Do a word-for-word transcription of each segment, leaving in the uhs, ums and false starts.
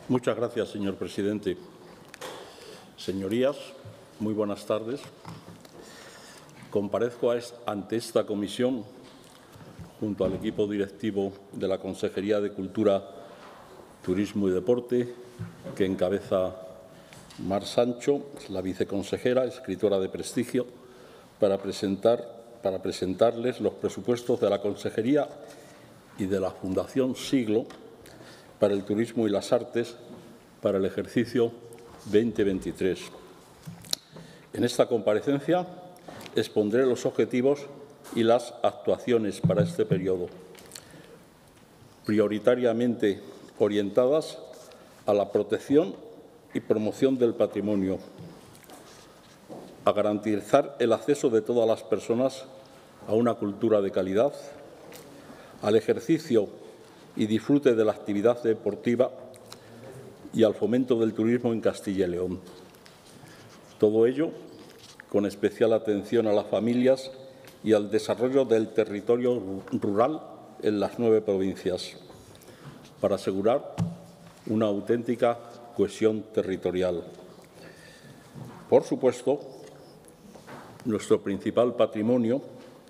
Muchas gracias, señor presidente. Señorías, muy buenas tardes. Comparezco ante esta comisión junto al equipo directivo de la Consejería de Cultura, Turismo y Deporte, que encabeza Mar Sancho, la viceconsejera, escritora de prestigio, para, presentar, para presentarles los presupuestos de la Consejería y de la Fundación Siglo para el Turismo y las Artes para el ejercicio veinte veintitrés. En esta comparecencia expondré los objetivos y las actuaciones para este periodo, prioritariamente orientadas a la protección y promoción del patrimonio, a garantizar el acceso de todas las personas a una cultura de calidad, al ejercicio y disfrute de la actividad deportiva y al fomento del turismo en Castilla y León. Todo ello con especial atención a las familias y al desarrollo del territorio rural en las nueve provincias, para asegurar una auténtica cohesión territorial. Por supuesto, nuestro principal patrimonio,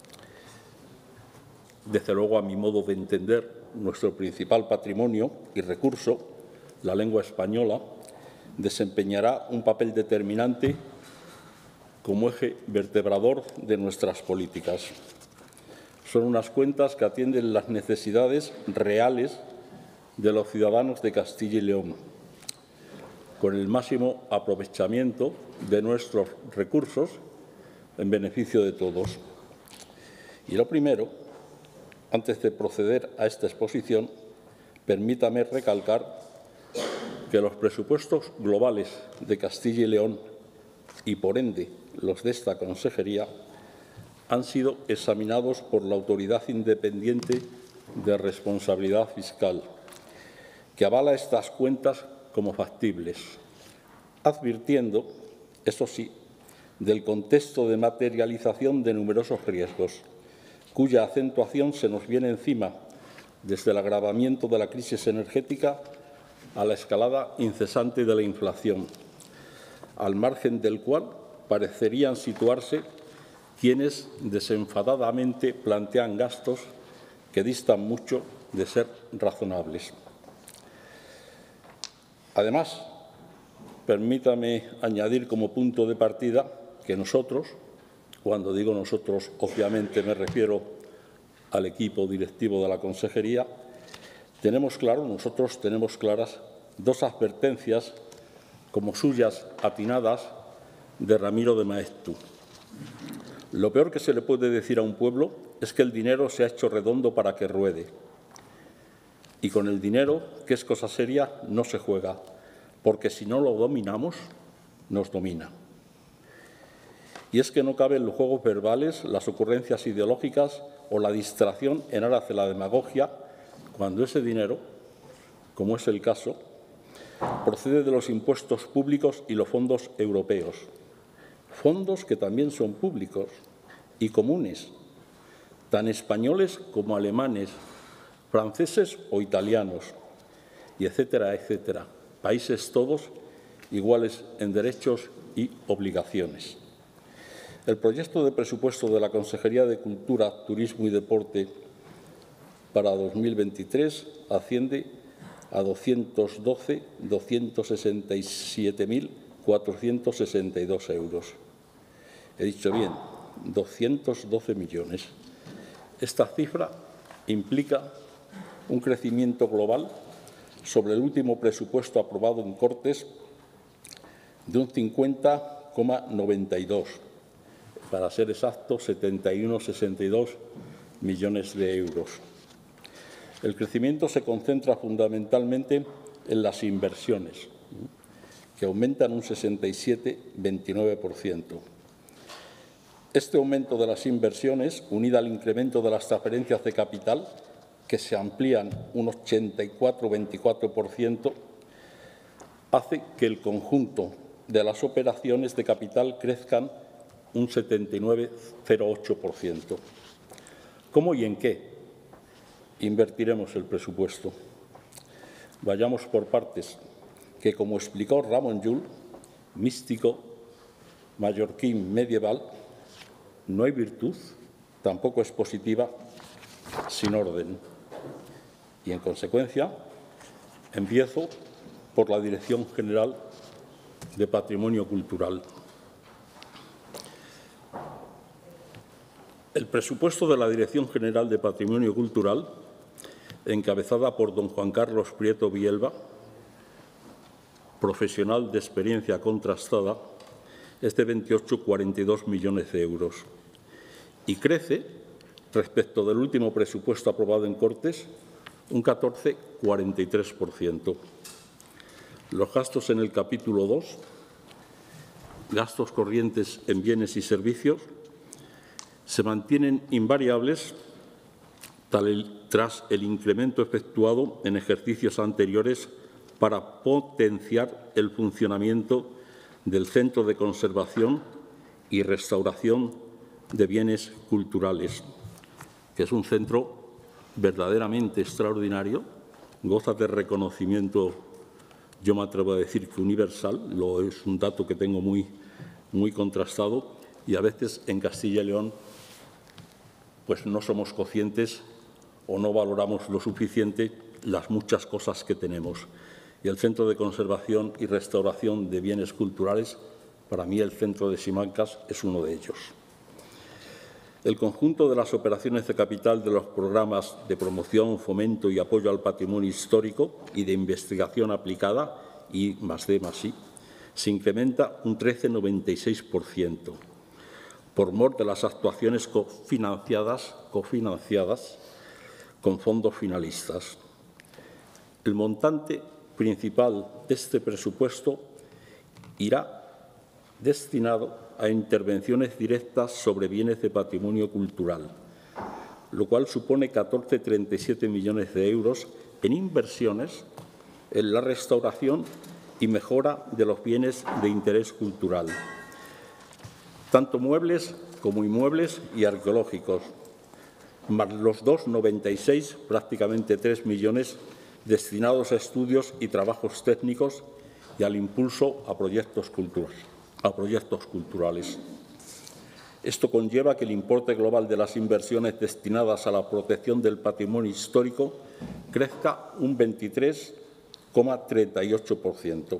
desde luego a mi modo de entender, nuestro principal patrimonio y recurso, la lengua española, desempeñará un papel determinante como eje vertebrador de nuestras políticas. Son unas cuentas que atienden las necesidades reales de los ciudadanos de Castilla y León, con el máximo aprovechamiento de nuestros recursos en beneficio de todos. Y lo primero, antes de proceder a esta exposición, permítame recalcar que los presupuestos globales de Castilla y León y, por ende, los de esta consejería, han sido examinados por la Autoridad Independiente de Responsabilidad Fiscal, que avala estas cuentas como factibles, advirtiendo, eso sí, del contexto de materialización de numerosos riesgos, cuya acentuación se nos viene encima desde el agravamiento de la crisis energética a la escalada incesante de la inflación, al margen del cual parecerían situarse quienes desenfadadamente plantean gastos que distan mucho de ser razonables. Además, permítame añadir como punto de partida que nosotros, cuando digo nosotros, obviamente me refiero al equipo directivo de la Consejería, tenemos claro, nosotros tenemos claras dos advertencias como suyas atinadas de Ramiro de Maeztu. Lo peor que se le puede decir a un pueblo es que el dinero se ha hecho redondo para que ruede. Y con el dinero, que es cosa seria, no se juega, porque si no lo dominamos, nos domina. Y es que no caben los juegos verbales, las ocurrencias ideológicas o la distracción en aras de la demagogia, cuando ese dinero, como es el caso, procede de los impuestos públicos y los fondos europeos. Fondos que también son públicos y comunes, tan españoles como alemanes, franceses o italianos, y etcétera, etcétera. Países todos iguales en derechos y obligaciones. El proyecto de presupuesto de la Consejería de Cultura, Turismo y Deporte para dos mil veintitrés asciende a doscientos doce millones doscientos sesenta y siete mil cuatrocientos sesenta y dos euros. He dicho bien, doscientos doce millones. Esta cifra implica un crecimiento global sobre el último presupuesto aprobado en Cortes de un cincuenta coma noventa y dos, para ser exacto, setenta y uno coma sesenta y dos millones de euros. El crecimiento se concentra fundamentalmente en las inversiones, que aumentan un sesenta y siete coma veintinueve por ciento. Este aumento de las inversiones, unida al incremento de las transferencias de capital, que se amplían un ochenta y cuatro coma veinticuatro por ciento, hace que el conjunto de las operaciones de capital crezcan un setenta y nueve coma cero ocho por ciento. ¿Cómo y en qué invertiremos el presupuesto? Vayamos por partes. que, como explicó Ramon Llull, místico mallorquín medieval, no hay virtud, tampoco es positiva, sin orden. Y, en consecuencia, empiezo por la Dirección General de Patrimonio Cultural. El presupuesto de la Dirección General de Patrimonio Cultural, encabezada por don Juan Carlos Prieto Bielba, profesional de experiencia contrastada, es de veintiocho coma cuarenta y dos millones de euros y crece, respecto del último presupuesto aprobado en Cortes, un catorce coma cuarenta y tres por ciento. Los gastos en el capítulo dos, gastos corrientes en bienes y servicios, se mantienen invariables tras el incremento efectuado en ejercicios anteriores para potenciar el funcionamiento del Centro de Conservación y Restauración de Bienes Culturales, que es un centro verdaderamente extraordinario, goza de reconocimiento, yo me atrevo a decir que universal, lo es un dato que tengo muy, muy contrastado, y a veces en Castilla y León pues no somos conscientes o no valoramos lo suficiente las muchas cosas que tenemos. Y el Centro de Conservación y Restauración de Bienes Culturales, para mí el Centro de Simancas es uno de ellos. El conjunto de las operaciones de capital de los programas de promoción, fomento y apoyo al patrimonio histórico y de investigación aplicada, I más D más I, se incrementa un trece coma noventa y seis por ciento, por mor de las actuaciones cofinanciadas, cofinanciadas con fondos finalistas. El montante principal de este presupuesto irá destinado a intervenciones directas sobre bienes de patrimonio cultural, lo cual supone catorce coma treinta y siete millones de euros en inversiones en la restauración y mejora de los bienes de interés cultural, tanto muebles como inmuebles y arqueológicos, más los dos coma noventa y seis, prácticamente tres millones, destinados a estudios y trabajos técnicos y al impulso a proyectos culturales. A proyectos culturales. Esto conlleva que el importe global de las inversiones destinadas a la protección del patrimonio histórico crezca un veintitrés coma treinta y ocho por ciento.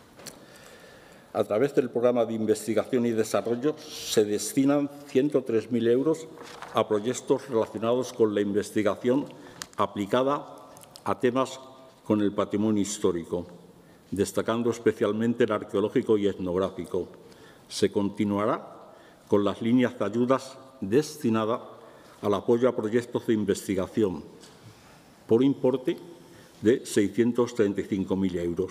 A través del programa de investigación y desarrollo se destinan ciento tres mil euros a proyectos relacionados con la investigación aplicada a temas con el patrimonio histórico, destacando especialmente el arqueológico y etnográfico. Se continuará con las líneas de ayudas destinadas al apoyo a proyectos de investigación, por importe de seiscientos treinta y cinco mil euros.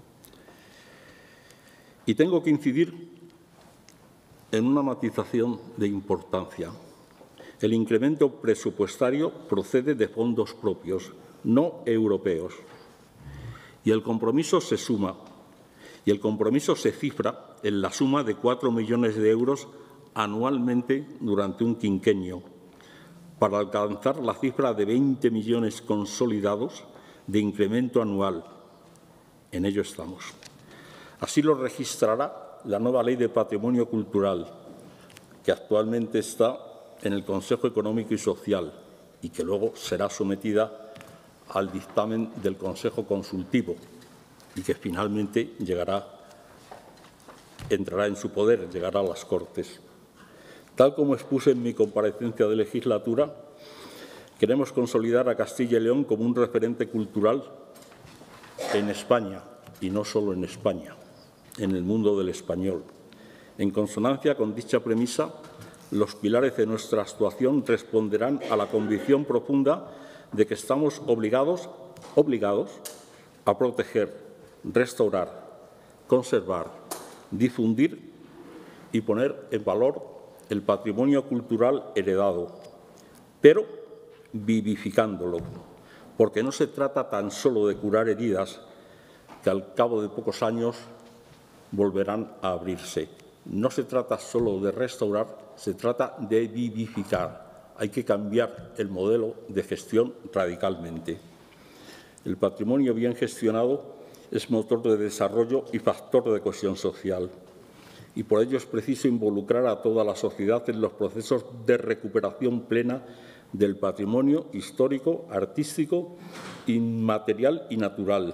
Y tengo que incidir en una matización de importancia. El incremento presupuestario procede de fondos propios, no europeos. Y el compromiso se suma, y el compromiso se cifra en la suma de cuatro millones de euros anualmente durante un quinquenio, para alcanzar la cifra de veinte millones consolidados de incremento anual. En ello estamos. Así lo registrará la nueva Ley de Patrimonio Cultural, que actualmente está en el Consejo Económico y Social y que luego será sometida al dictamen del Consejo Consultivo y que finalmente llegará, entrará en su poder, llegará a las Cortes. Tal como expuse en mi comparecencia de legislatura, queremos consolidar a Castilla y León como un referente cultural en España, y no solo en España, en el mundo del español. En consonancia con dicha premisa, los pilares de nuestra actuación responderán a la convicción profunda de que estamos obligados, obligados a proteger, restaurar, conservar, difundir y poner en valor el patrimonio cultural heredado, pero vivificándolo, porque no se trata tan solo de curar heridas que al cabo de pocos años volverán a abrirse. No se trata solo de restaurar, se trata de vivificar. Hay que cambiar el modelo de gestión radicalmente. El patrimonio bien gestionado es motor de desarrollo y factor de cohesión social. Y por ello es preciso involucrar a toda la sociedad en los procesos de recuperación plena del patrimonio histórico, artístico, inmaterial y natural,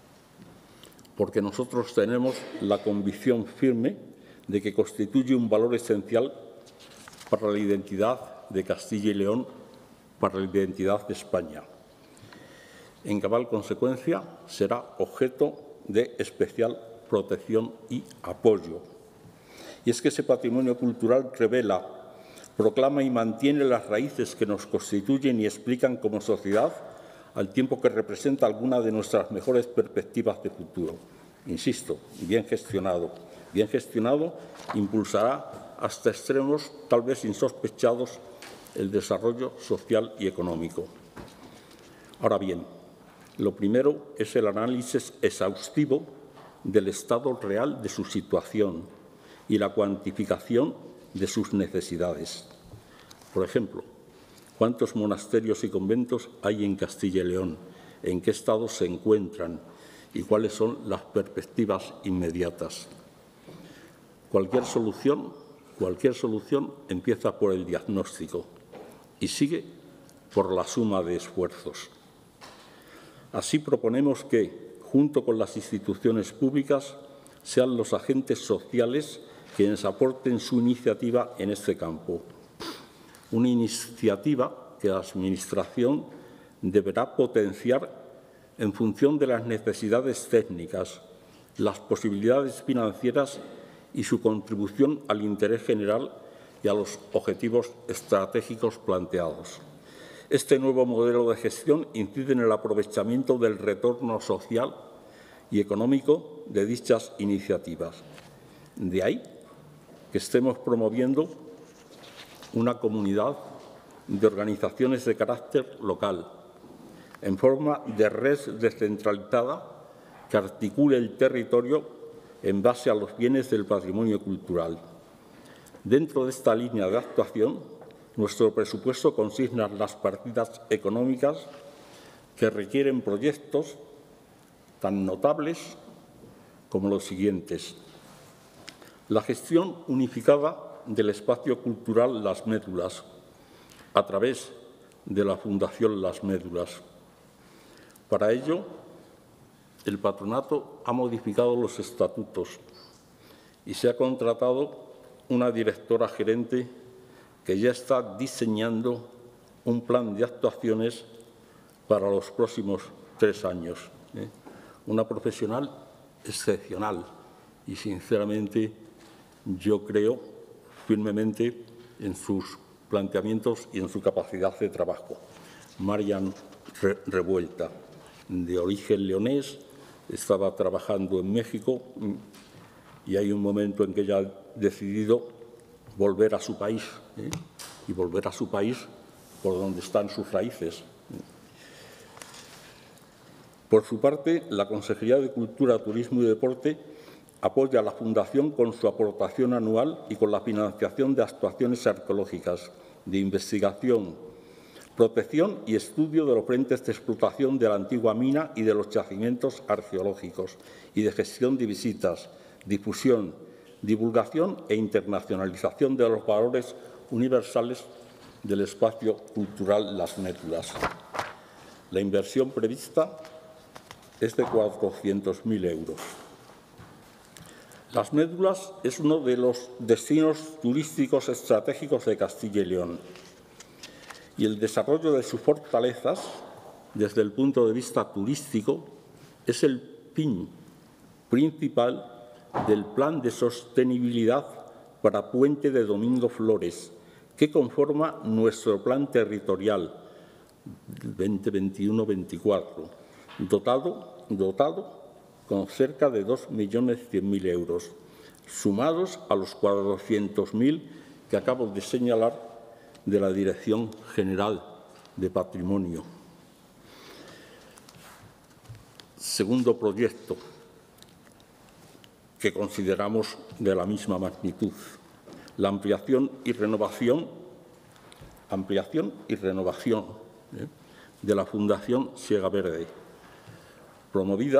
porque nosotros tenemos la convicción firme de que constituye un valor esencial para la identidad de Castilla y León, para la identidad de España. En cabal consecuencia, será objeto de especial protección y apoyo. Y es que ese patrimonio cultural revela, proclama y mantiene las raíces que nos constituyen y explican como sociedad, al tiempo que representa alguna de nuestras mejores perspectivas de futuro. Insisto, bien gestionado. Bien gestionado, impulsará hasta extremos tal vez insospechados el desarrollo social y económico. Ahora bien, lo primero es el análisis exhaustivo del estado real de su situación y la cuantificación de sus necesidades. Por ejemplo, ¿cuántos monasterios y conventos hay en Castilla y León? ¿En qué estado se encuentran? ¿Y cuáles son las perspectivas inmediatas? Cualquier solución, cualquier solución empieza por el diagnóstico y sigue por la suma de esfuerzos. Así proponemos que, junto con las instituciones públicas, sean los agentes sociales quienes aporten su iniciativa en este campo. Una iniciativa que la Administración deberá potenciar en función de las necesidades técnicas, las posibilidades financieras y su contribución al interés general y a los objetivos estratégicos planteados. Este nuevo modelo de gestión incide en el aprovechamiento del retorno social y económico de dichas iniciativas. De ahí que estemos promoviendo una comunidad de organizaciones de carácter local, en forma de red descentralizada que articule el territorio en base a los bienes del patrimonio cultural. Dentro de esta línea de actuación, nuestro presupuesto consigna las partidas económicas que requieren proyectos tan notables como los siguientes. La gestión unificada del espacio cultural Las Médulas, a través de la Fundación Las Médulas. Para ello, el patronato ha modificado los estatutos y se ha contratado una directora gerente que ya está diseñando un plan de actuaciones para los próximos tres años. ¿eh? Una profesional excepcional y, sinceramente, yo creo firmemente en sus planteamientos y en su capacidad de trabajo. Marian Revuelta, de origen leonés, estaba trabajando en México y hay un momento en que ella ha decidido volver a su país ¿eh? y volver a su país por donde están sus raíces. Por su parte, la Consejería de Cultura, Turismo y Deporte apoya a la Fundación con su aportación anual y con la financiación de actuaciones arqueológicas, de investigación, protección y estudio de los frentes de explotación de la antigua mina y de los yacimientos arqueológicos, y de gestión de visitas, difusión, divulgación e internacionalización de los valores universales del espacio cultural Las Médulas. La inversión prevista es de cuatrocientos mil euros. Las Médulas es uno de los destinos turísticos estratégicos de Castilla y León, y el desarrollo de sus fortalezas, desde el punto de vista turístico, es el fin principal del Plan de Sostenibilidad para Puente de Domingo Flores, que conforma nuestro Plan Territorial veinte veintiuno veinticuatro, dotado, dotado con cerca de dos millones cien mil euros, sumados a los cuatrocientos mil que acabo de señalar de la Dirección General de Patrimonio. Segundo proyecto, que consideramos de la misma magnitud, la ampliación y renovación, ampliación y renovación ¿eh? de la Fundación Siega Verde, promovida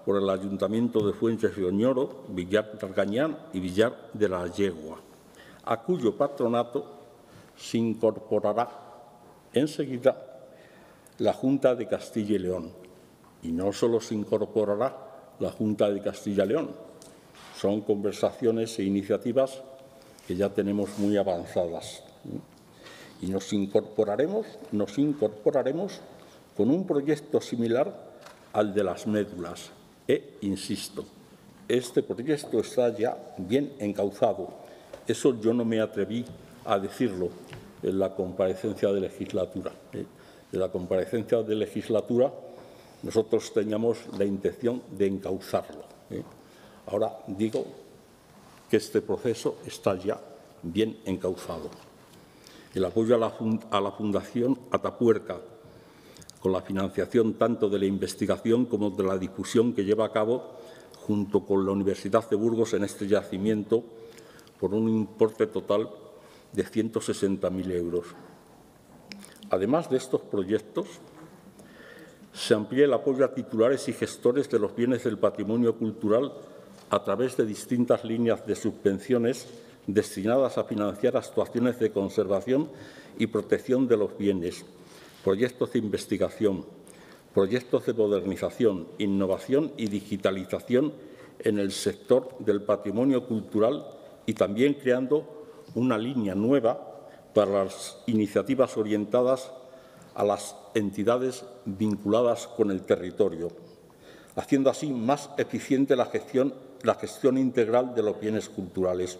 por el Ayuntamiento de Fuentes de Oñoro, Villar de Argañán y Villar de la Yegua, a cuyo patronato se incorporará enseguida la Junta de Castilla y León. Y no solo se incorporará la Junta de Castilla y León, son conversaciones e iniciativas que ya tenemos muy avanzadas. Y nos incorporaremos, nos incorporaremos con un proyecto similar al de las médulas. E, insisto, este proyecto está ya bien encauzado. Eso yo no me atreví a decirlo en la comparecencia de legislatura. ¿eh? En la comparecencia de legislatura nosotros teníamos la intención de encauzarlo. ¿eh? Ahora digo que este proceso está ya bien encauzado. El apoyo a la, a la Fundación Atapuerca, con la financiación tanto de la investigación como de la difusión que lleva a cabo junto con la Universidad de Burgos en este yacimiento, por un importe total de ciento sesenta mil euros. Además de estos proyectos, se amplía el apoyo a titulares y gestores de los bienes del patrimonio cultural a través de distintas líneas de subvenciones destinadas a financiar actuaciones de conservación y protección de los bienes, proyectos de investigación, proyectos de modernización, innovación y digitalización en el sector del patrimonio cultural y también creando una línea nueva para las iniciativas orientadas a las entidades vinculadas con el territorio, haciendo así más eficiente la gestión, la gestión integral de los bienes culturales.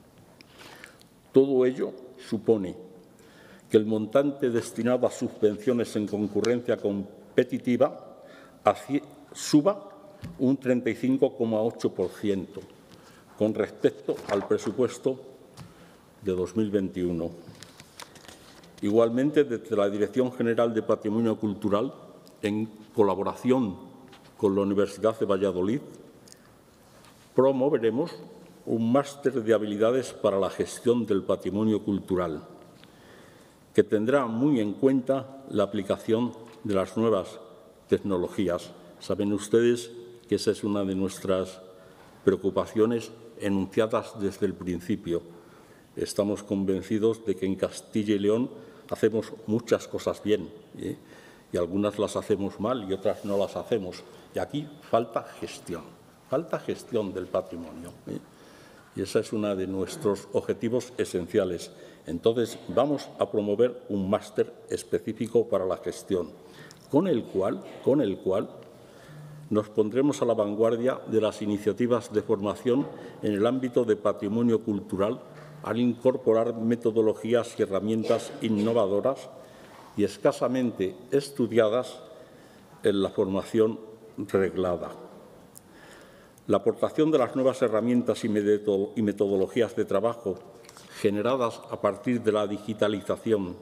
Todo ello supone que el montante destinado a subvenciones en concurrencia competitiva suba un treinta y cinco coma ocho por ciento con respecto al presupuesto de dos mil veintiuno. Igualmente, desde la Dirección General de Patrimonio Cultural, en colaboración con la Universidad de Valladolid, promoveremos un máster de habilidades para la gestión del patrimonio cultural, que tendrá muy en cuenta la aplicación de las nuevas tecnologías. Saben ustedes que esa es una de nuestras preocupaciones enunciadas desde el principio. Estamos convencidos de que en Castilla y León hacemos muchas cosas bien, ¿eh? y algunas las hacemos mal y otras no las hacemos. Y aquí falta gestión, falta gestión del patrimonio. ¿eh? Y ese es uno de nuestros objetivos esenciales. Entonces, vamos a promover un máster específico para la gestión, con el cual, con el cual nos pondremos a la vanguardia de las iniciativas de formación en el ámbito de patrimonio cultural al incorporar metodologías y herramientas innovadoras y escasamente estudiadas en la formación reglada. La aportación de las nuevas herramientas y metodologías de trabajo generadas a partir de la digitalización,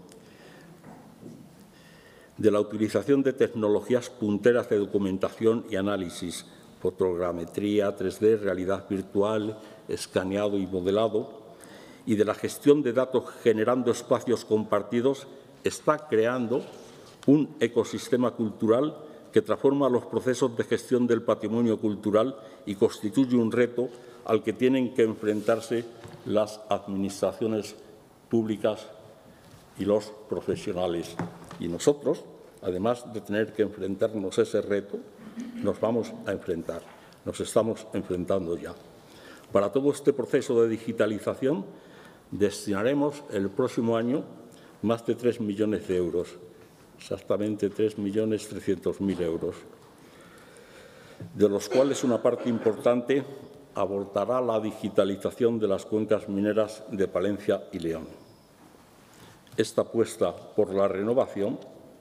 de la utilización de tecnologías punteras de documentación y análisis, fotogrametría tres D, realidad virtual, escaneado y modelado, y de la gestión de datos generando espacios compartidos, está creando un ecosistema cultural que transforma los procesos de gestión del patrimonio cultural y constituye un reto al que tienen que enfrentarse las administraciones públicas y los profesionales. Y nosotros, además de tener que enfrentarnos a ese reto, nos vamos a enfrentar, nos estamos enfrentando ya. Para todo este proceso de digitalización destinaremos el próximo año más de tres millones de euros, exactamente tres millones trescientos mil euros, de los cuales una parte importante abordará la digitalización de las cuencas mineras de Palencia y León. Esta apuesta por la renovación,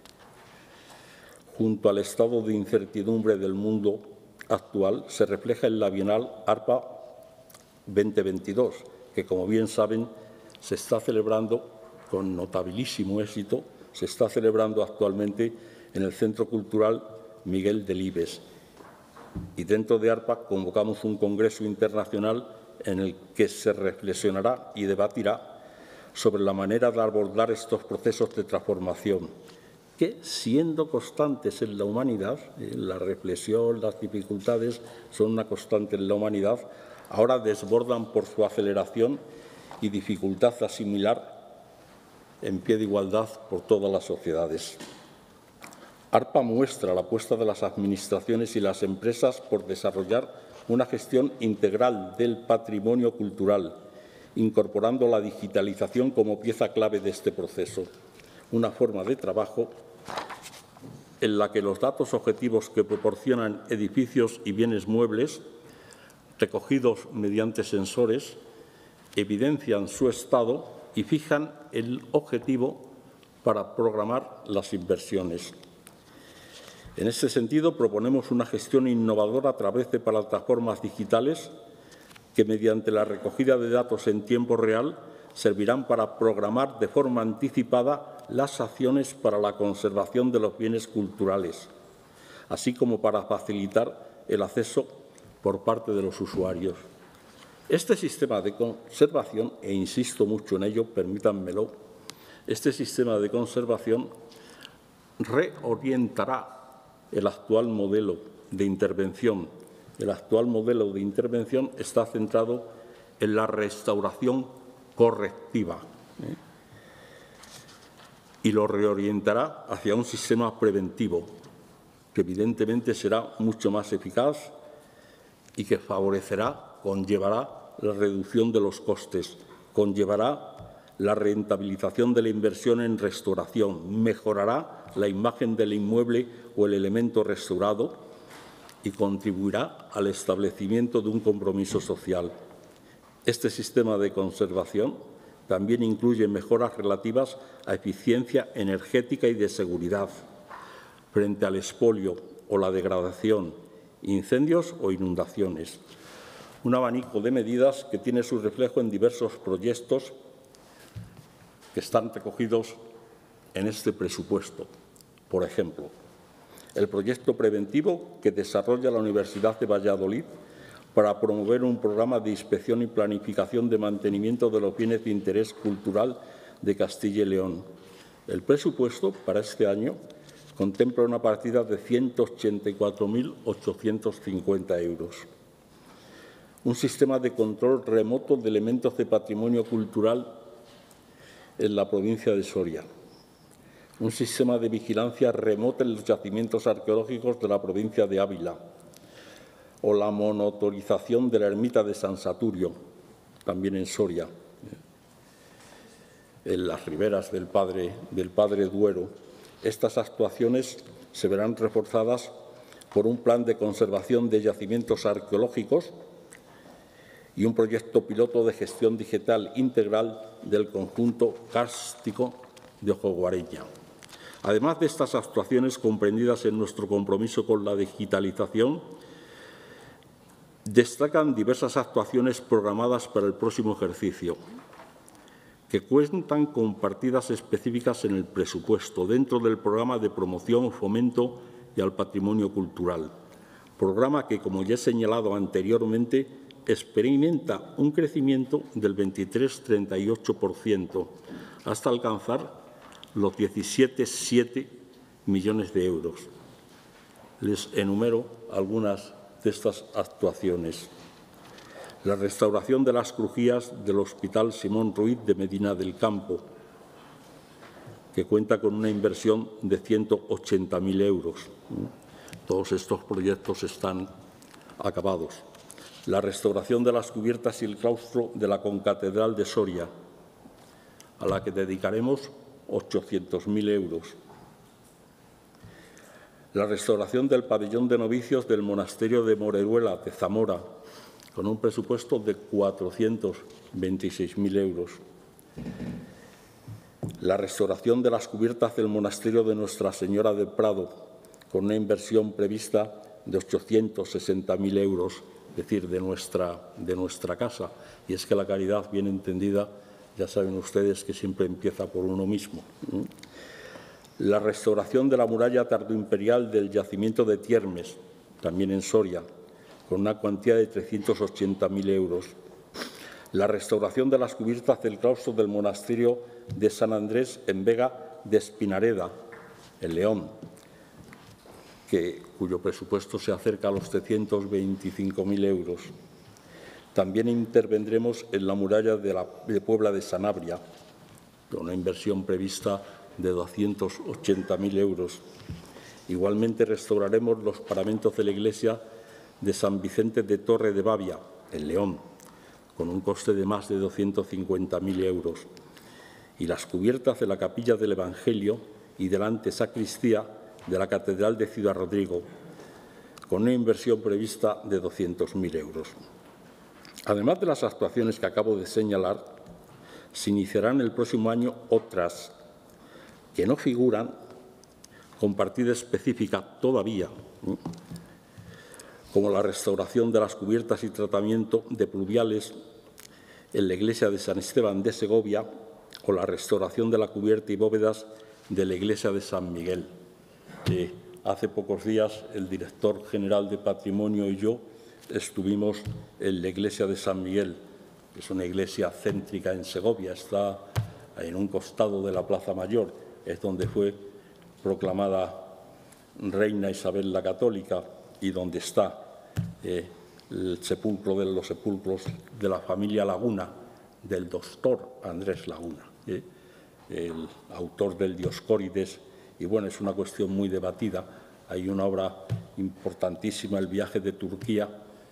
junto al estado de incertidumbre del mundo actual, se refleja en la Bienal ARPA veinte veintidós, que, como bien saben, se está celebrando con notabilísimo éxito, se está celebrando actualmente en el Centro Cultural Miguel Delibes. Y dentro de ARPA convocamos un congreso internacional en el que se reflexionará y debatirá sobre la manera de abordar estos procesos de transformación que, siendo constantes en la humanidad, eh, la reflexión, las dificultades son una constante en la humanidad, ahora desbordan por su aceleración y dificultad de asimilar en pie de igualdad por todas las sociedades. ARPA muestra la apuesta de las administraciones y las empresas por desarrollar una gestión integral del patrimonio cultural, incorporando la digitalización como pieza clave de este proceso. Una forma de trabajo en la que los datos objetivos que proporcionan edificios y bienes muebles, recogidos mediante sensores, evidencian su estado y fijan el objetivo para programar las inversiones. En este sentido, proponemos una gestión innovadora a través de plataformas digitales que, mediante la recogida de datos en tiempo real, servirán para programar de forma anticipada las acciones para la conservación de los bienes culturales, así como para facilitar el acceso por parte de los usuarios. Este sistema de conservación, e insisto mucho en ello, permítanmelo, este sistema de conservación reorientará el actual modelo de intervención. El actual modelo de intervención está centrado en la restauración correctiva, ¿eh? y lo reorientará hacia un sistema preventivo, que evidentemente será mucho más eficaz y que favorecerá, conllevará la reducción de los costes, conllevará la rentabilización de la inversión en restauración, mejorará la imagen del inmueble o el elemento restaurado y contribuirá al establecimiento de un compromiso social. Este sistema de conservación también incluye mejoras relativas a eficiencia energética y de seguridad frente al expolio o la degradación, incendios o inundaciones. Un abanico de medidas que tiene su reflejo en diversos proyectos que están recogidos en este presupuesto. Por ejemplo, el proyecto preventivo que desarrolla la Universidad de Valladolid para promover un programa de inspección y planificación de mantenimiento de los bienes de interés cultural de Castilla y León. El presupuesto para este año contempla una partida de ciento ochenta y cuatro mil ochocientos cincuenta euros. Un sistema de control remoto de elementos de patrimonio cultural en la provincia de Soria. Un sistema de vigilancia remota en los yacimientos arqueológicos de la provincia de Ávila, o la monitorización de la ermita de San Saturio, también en Soria, en las riberas del Padre, del Padre Duero. Estas actuaciones se verán reforzadas por un plan de conservación de yacimientos arqueológicos y un proyecto piloto de gestión digital integral del conjunto kárstico de Ojoguareña. Además de estas actuaciones comprendidas en nuestro compromiso con la digitalización, destacan diversas actuaciones programadas para el próximo ejercicio, que cuentan con partidas específicas en el presupuesto dentro del programa de promoción, fomento y al patrimonio cultural. Programa que, como ya he señalado anteriormente, experimenta un crecimiento del veintitrés coma treinta y ocho por ciento hasta alcanzar los diecisiete coma siete millones de euros. Les enumero algunas de estas actuaciones. La restauración de las crujías del Hospital Simón Ruiz de Medina del Campo, que cuenta con una inversión de ciento ochenta mil euros. Todos estos proyectos están acabados. La restauración de las cubiertas y el claustro de la Concatedral de Soria, a la que dedicaremos ochocientos mil euros. La restauración del pabellón de novicios del monasterio de Moreruela, de Zamora, con un presupuesto de cuatrocientos veintiséis mil euros. La restauración de las cubiertas del monasterio de Nuestra Señora del Prado, con una inversión prevista de ochocientos sesenta mil euros, es decir, de nuestra, de nuestra casa. Y es que la caridad, bien entendida, ya saben ustedes que siempre empieza por uno mismo. La restauración de la muralla tardoimperial del yacimiento de Tiermes, también en Soria, con una cuantía de trescientos ochenta mil euros. La restauración de las cubiertas del claustro del monasterio de San Andrés en Vega de Espinareda, en León, que, cuyo presupuesto se acerca a los trescientos veinticinco mil euros. También intervendremos en la muralla de, la, de Puebla de Sanabria, con una inversión prevista de doscientos ochenta mil euros. Igualmente restauraremos los paramentos de la iglesia de San Vicente de Torre de Bavia, en León, con un coste de más de doscientos cincuenta mil euros. Y las cubiertas de la Capilla del Evangelio y de la antesacristía de la Catedral de Ciudad Rodrigo, con una inversión prevista de doscientos mil euros. Además de las actuaciones que acabo de señalar, se iniciarán el próximo año otras que no figuran con partida específica todavía, ¿eh? como la restauración de las cubiertas y tratamiento de pluviales en la iglesia de San Esteban de Segovia o la restauración de la cubierta y bóvedas de la iglesia de San Miguel. Eh, hace pocos días el director general de Patrimonio y yo estuvimos en la iglesia de San Miguel, que es una iglesia céntrica en Segovia, está en un costado de la Plaza Mayor, es donde fue proclamada reina Isabel la Católica y donde está eh, el sepulcro de los sepulcros de la familia Laguna, del doctor Andrés Laguna, eh, el autor del Dioscórides. Y bueno, es una cuestión muy debatida. Hay una obra importantísima, El viaje de Turquía,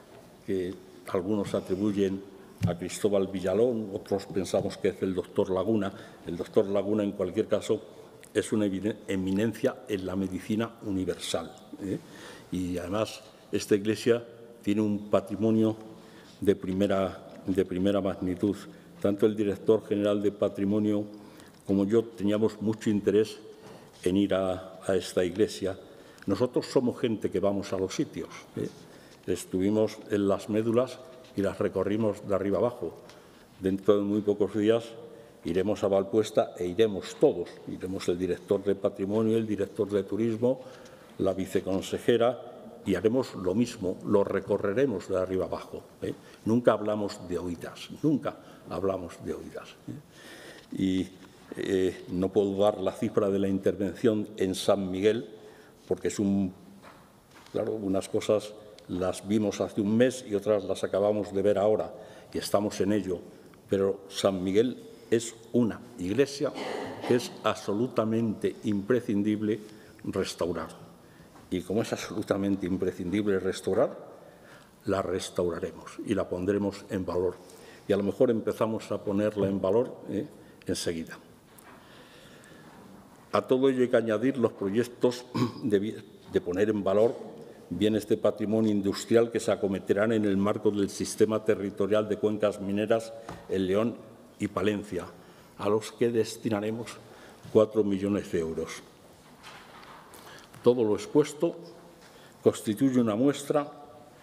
que algunos atribuyen a Cristóbal Villalón, otros pensamos que es del doctor Laguna. El doctor Laguna, en cualquier caso, es una eminencia en la medicina universal, ¿eh? Y además esta iglesia tiene un patrimonio de primera, de primera magnitud. Tanto el director general de Patrimonio como yo teníamos mucho interés en ir a, a esta iglesia. Nosotros somos gente que vamos a los sitios, ¿eh? Estuvimos en las médulas y las recorrimos de arriba abajo. Dentro de muy pocos días iremos a Valpuesta e iremos todos. Iremos el director de Patrimonio, el director de Turismo, la viceconsejera, y haremos lo mismo, lo recorreremos de arriba abajo, ¿eh? Nunca hablamos de oídas, nunca hablamos de oídas, ¿eh? Y eh, no puedo dar la cifra de la intervención en San Miguel, porque es un, claro, unas cosas las vimos hace un mes y otras las acabamos de ver ahora y estamos en ello, pero San Miguel es una iglesia que es absolutamente imprescindible restaurar. Y como es absolutamente imprescindible restaurar, la restauraremos y la pondremos en valor. Y a lo mejor empezamos a ponerla en valor ¿eh? enseguida. A todo ello hay que añadir los proyectos de, de poner en valor bienes de patrimonio industrial que se acometerán en el marco del sistema territorial de cuencas mineras en León y Palencia, a los que destinaremos cuatro millones de euros. Todo lo expuesto constituye una muestra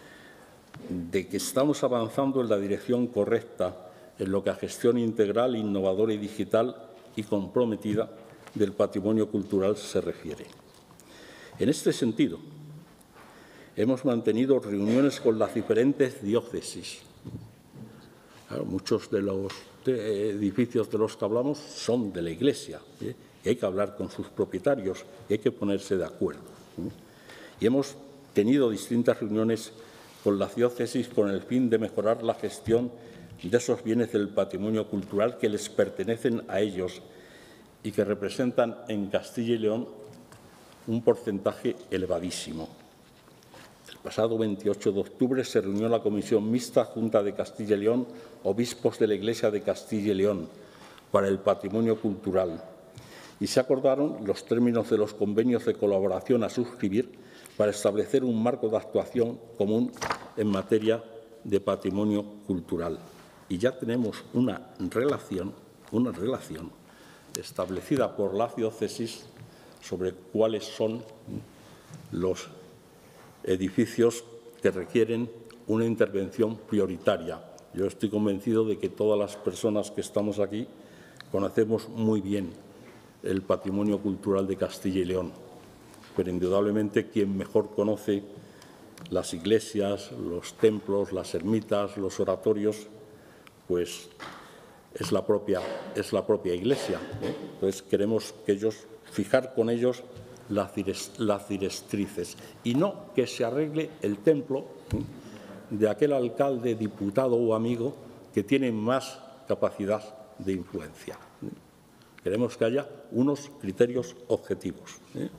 de que estamos avanzando en la dirección correcta en lo que a gestión integral, innovadora y digital y comprometida del patrimonio cultural se refiere. En este sentido, hemos mantenido reuniones con las diferentes diócesis. Claro, muchos de los edificios de los que hablamos son de la Iglesia, ¿eh? y hay que hablar con sus propietarios y hay que ponerse de acuerdo, ¿eh? Y hemos tenido distintas reuniones con las diócesis con el fin de mejorar la gestión de esos bienes del patrimonio cultural que les pertenecen a ellos y que representan en Castilla y León un porcentaje elevadísimo. El pasado veintiocho de octubre se reunió la Comisión Mixta Junta de Castilla y León, obispos de la Iglesia de Castilla y León, para el patrimonio cultural, y se acordaron los términos de los convenios de colaboración a suscribir para establecer un marco de actuación común en materia de patrimonio cultural. Y ya tenemos una relación, una relación establecida por la diócesis sobre cuáles son los edificios que requieren una intervención prioritaria. Yo estoy convencido de que todas las personas que estamos aquí conocemos muy bien el patrimonio cultural de Castilla y León, pero indudablemente quien mejor conoce las iglesias, los templos, las ermitas, los oratorios, pues es la propia, es la propia Iglesia, ¿eh? Entonces queremos que ellos, fijar con ellos las directrices y no que se arregle el templo de aquel alcalde, diputado o amigo que tiene más capacidad de influencia. Queremos que haya unos criterios objetivos. ¿eh?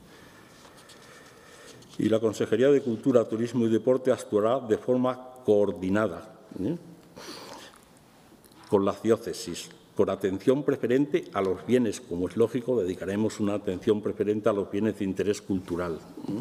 Y la Consejería de Cultura, Turismo y Deporte actuará de forma coordinada ¿eh? con las diócesis, con atención preferente a los bienes, como es lógico, dedicaremos una atención preferente a los bienes de interés cultural.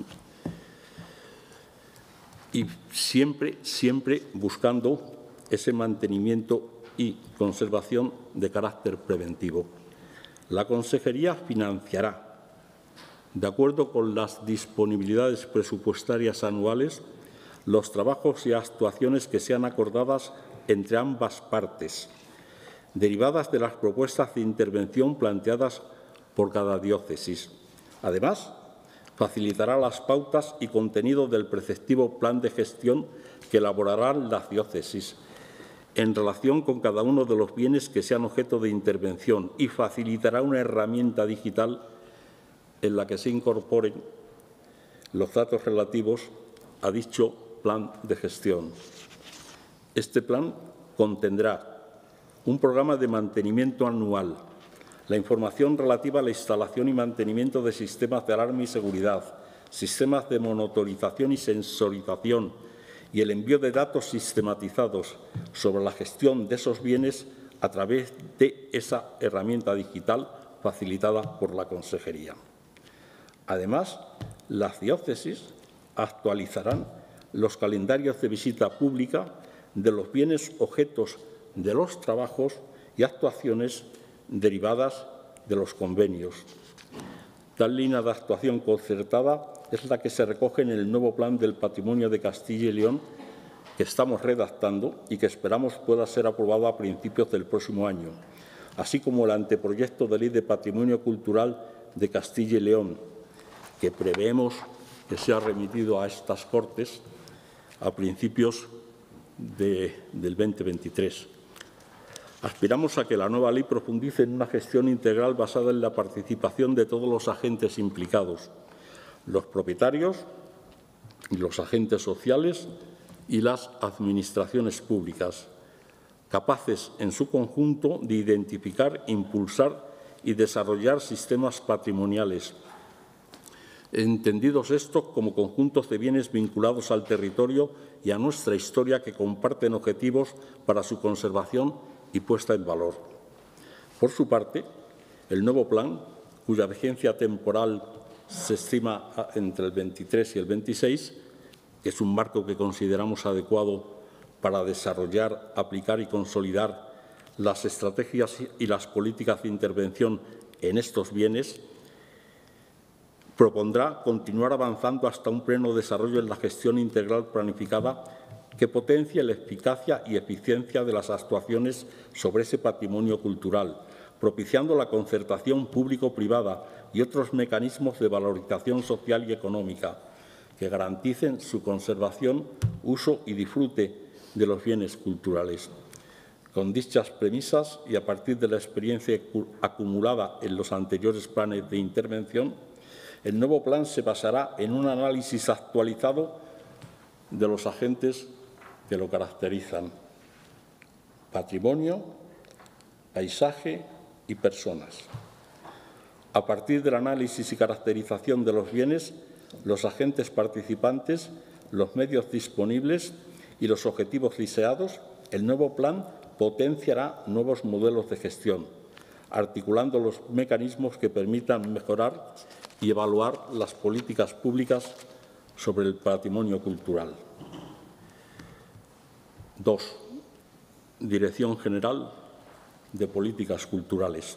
Y siempre, siempre buscando ese mantenimiento y conservación de carácter preventivo. La Consejería financiará, de acuerdo con las disponibilidades presupuestarias anuales, los trabajos y actuaciones que sean acordadas entre ambas partes, derivadas de las propuestas de intervención planteadas por cada diócesis. Además, facilitará las pautas y contenido del preceptivo plan de gestión que elaborarán las diócesis en relación con cada uno de los bienes que sean objeto de intervención y facilitará una herramienta digital en la que se incorporen los datos relativos a dicho plan de gestión. Este plan contendrá un programa de mantenimiento anual, la información relativa a la instalación y mantenimiento de sistemas de alarma y seguridad, sistemas de monitorización y sensorización y el envío de datos sistematizados sobre la gestión de esos bienes a través de esa herramienta digital facilitada por la Consejería. Además, las diócesis actualizarán los calendarios de visita pública de los bienes objetos de los trabajos y actuaciones derivadas de los convenios. Tal línea de actuación concertada es la que se recoge en el nuevo Plan del Patrimonio de Castilla y León que estamos redactando y que esperamos pueda ser aprobado a principios del próximo año, así como el anteproyecto de Ley de Patrimonio Cultural de Castilla y León, que preveemos que sea remitido a estas Cortes a principios de, del dos mil veintitrés. Aspiramos a que la nueva ley profundice en una gestión integral basada en la participación de todos los agentes implicados, los propietarios y los agentes sociales y las administraciones públicas, capaces en su conjunto de identificar, impulsar y desarrollar sistemas patrimoniales, entendidos estos como conjuntos de bienes vinculados al territorio y a nuestra historia que comparten objetivos para su conservación y puesta en valor. Por su parte, el nuevo plan, cuya vigencia temporal se estima entre el veintitrés y el veintiséis, que es un marco que consideramos adecuado para desarrollar, aplicar y consolidar las estrategias y las políticas de intervención en estos bienes, propondrá continuar avanzando hasta un pleno desarrollo en la gestión integral planificada que potencie la eficacia y eficiencia de las actuaciones sobre ese patrimonio cultural, propiciando la concertación público-privada y otros mecanismos de valorización social y económica que garanticen su conservación, uso y disfrute de los bienes culturales. Con dichas premisas y a partir de la experiencia acumulada en los anteriores planes de intervención, el nuevo plan se basará en un análisis actualizado de los agentes que lo caracterizan: patrimonio, paisaje y personas. A partir del análisis y caracterización de los bienes, los agentes participantes, los medios disponibles y los objetivos deseados, el nuevo plan potenciará nuevos modelos de gestión, articulando los mecanismos que permitan mejorar y evaluar las políticas públicas sobre el patrimonio cultural. Dos. Dirección General de Políticas Culturales.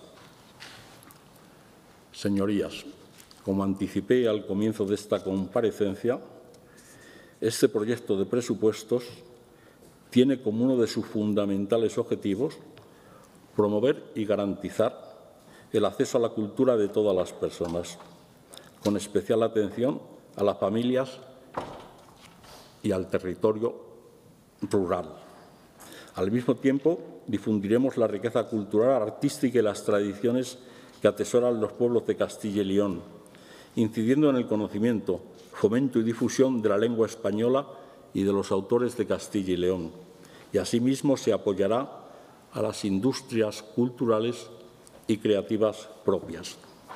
Señorías, como anticipé al comienzo de esta comparecencia, este proyecto de presupuestos tiene como uno de sus fundamentales objetivos promover y garantizar el acceso a la cultura de todas las personas, con especial atención a las familias y al territorio rural. Al mismo tiempo, difundiremos la riqueza cultural, artística y las tradiciones que atesoran los pueblos de Castilla y León incidiendo en el conocimiento, fomento y difusión de la lengua española y de los autores de Castilla y León. Y asimismo se apoyará a las industrias culturales y creativas propias.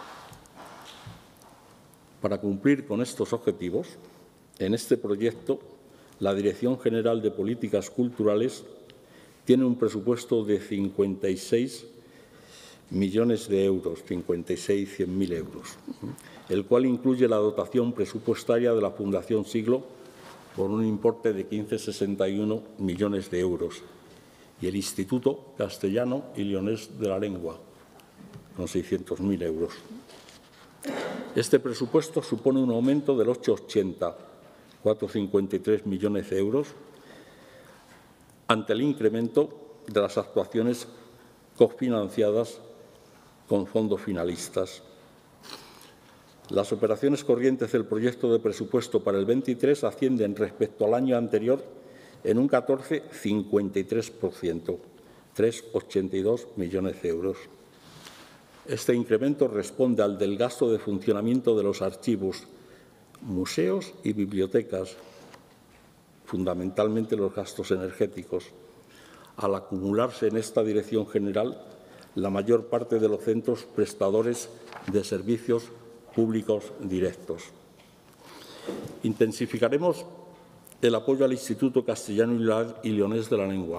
Para cumplir con estos objetivos, en este proyecto, la Dirección General de Políticas Culturales tiene un presupuesto de cincuenta y seis millones de euros, cincuenta y seis, cien mil euros, el cual incluye la dotación presupuestaria de la Fundación Siglo por un importe de quince coma sesenta y uno millones de euros y el Instituto Castellano y Leonés de la Lengua, con seiscientos mil euros. Este presupuesto supone un aumento del ocho coma ochenta, cuatro coma cincuenta y tres millones de euros, ante el incremento de las actuaciones cofinanciadas con fondos finalistas. Las operaciones corrientes del proyecto de presupuesto para el veintitrés ascienden respecto al año anterior en un catorce coma cincuenta y tres por ciento, tres coma ochenta y dos millones de euros. Este incremento responde al del gasto de funcionamiento de los archivos, museos y bibliotecas, fundamentalmente los gastos energéticos, al acumularse en esta dirección general la mayor parte de los centros prestadores de servicios públicos directos. Intensificaremos el apoyo al Instituto Castellano y Leonés de la Lengua,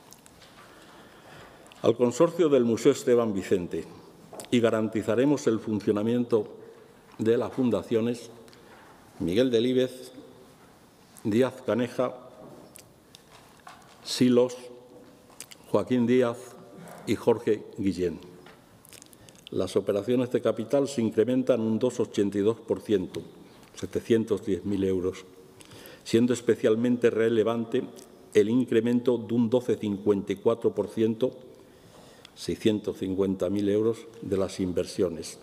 al consorcio del Museo Esteban Vicente, y garantizaremos el funcionamiento de las fundaciones Miguel Delíbez, Díaz Caneja, Silos, Joaquín Díaz y Jorge Guillén. Las operaciones de capital se incrementan un dos coma ochenta y dos por ciento, setecientos diez mil euros, siendo especialmente relevante el incremento de un doce coma cincuenta y cuatro por ciento, seiscientos cincuenta mil euros, de las inversiones.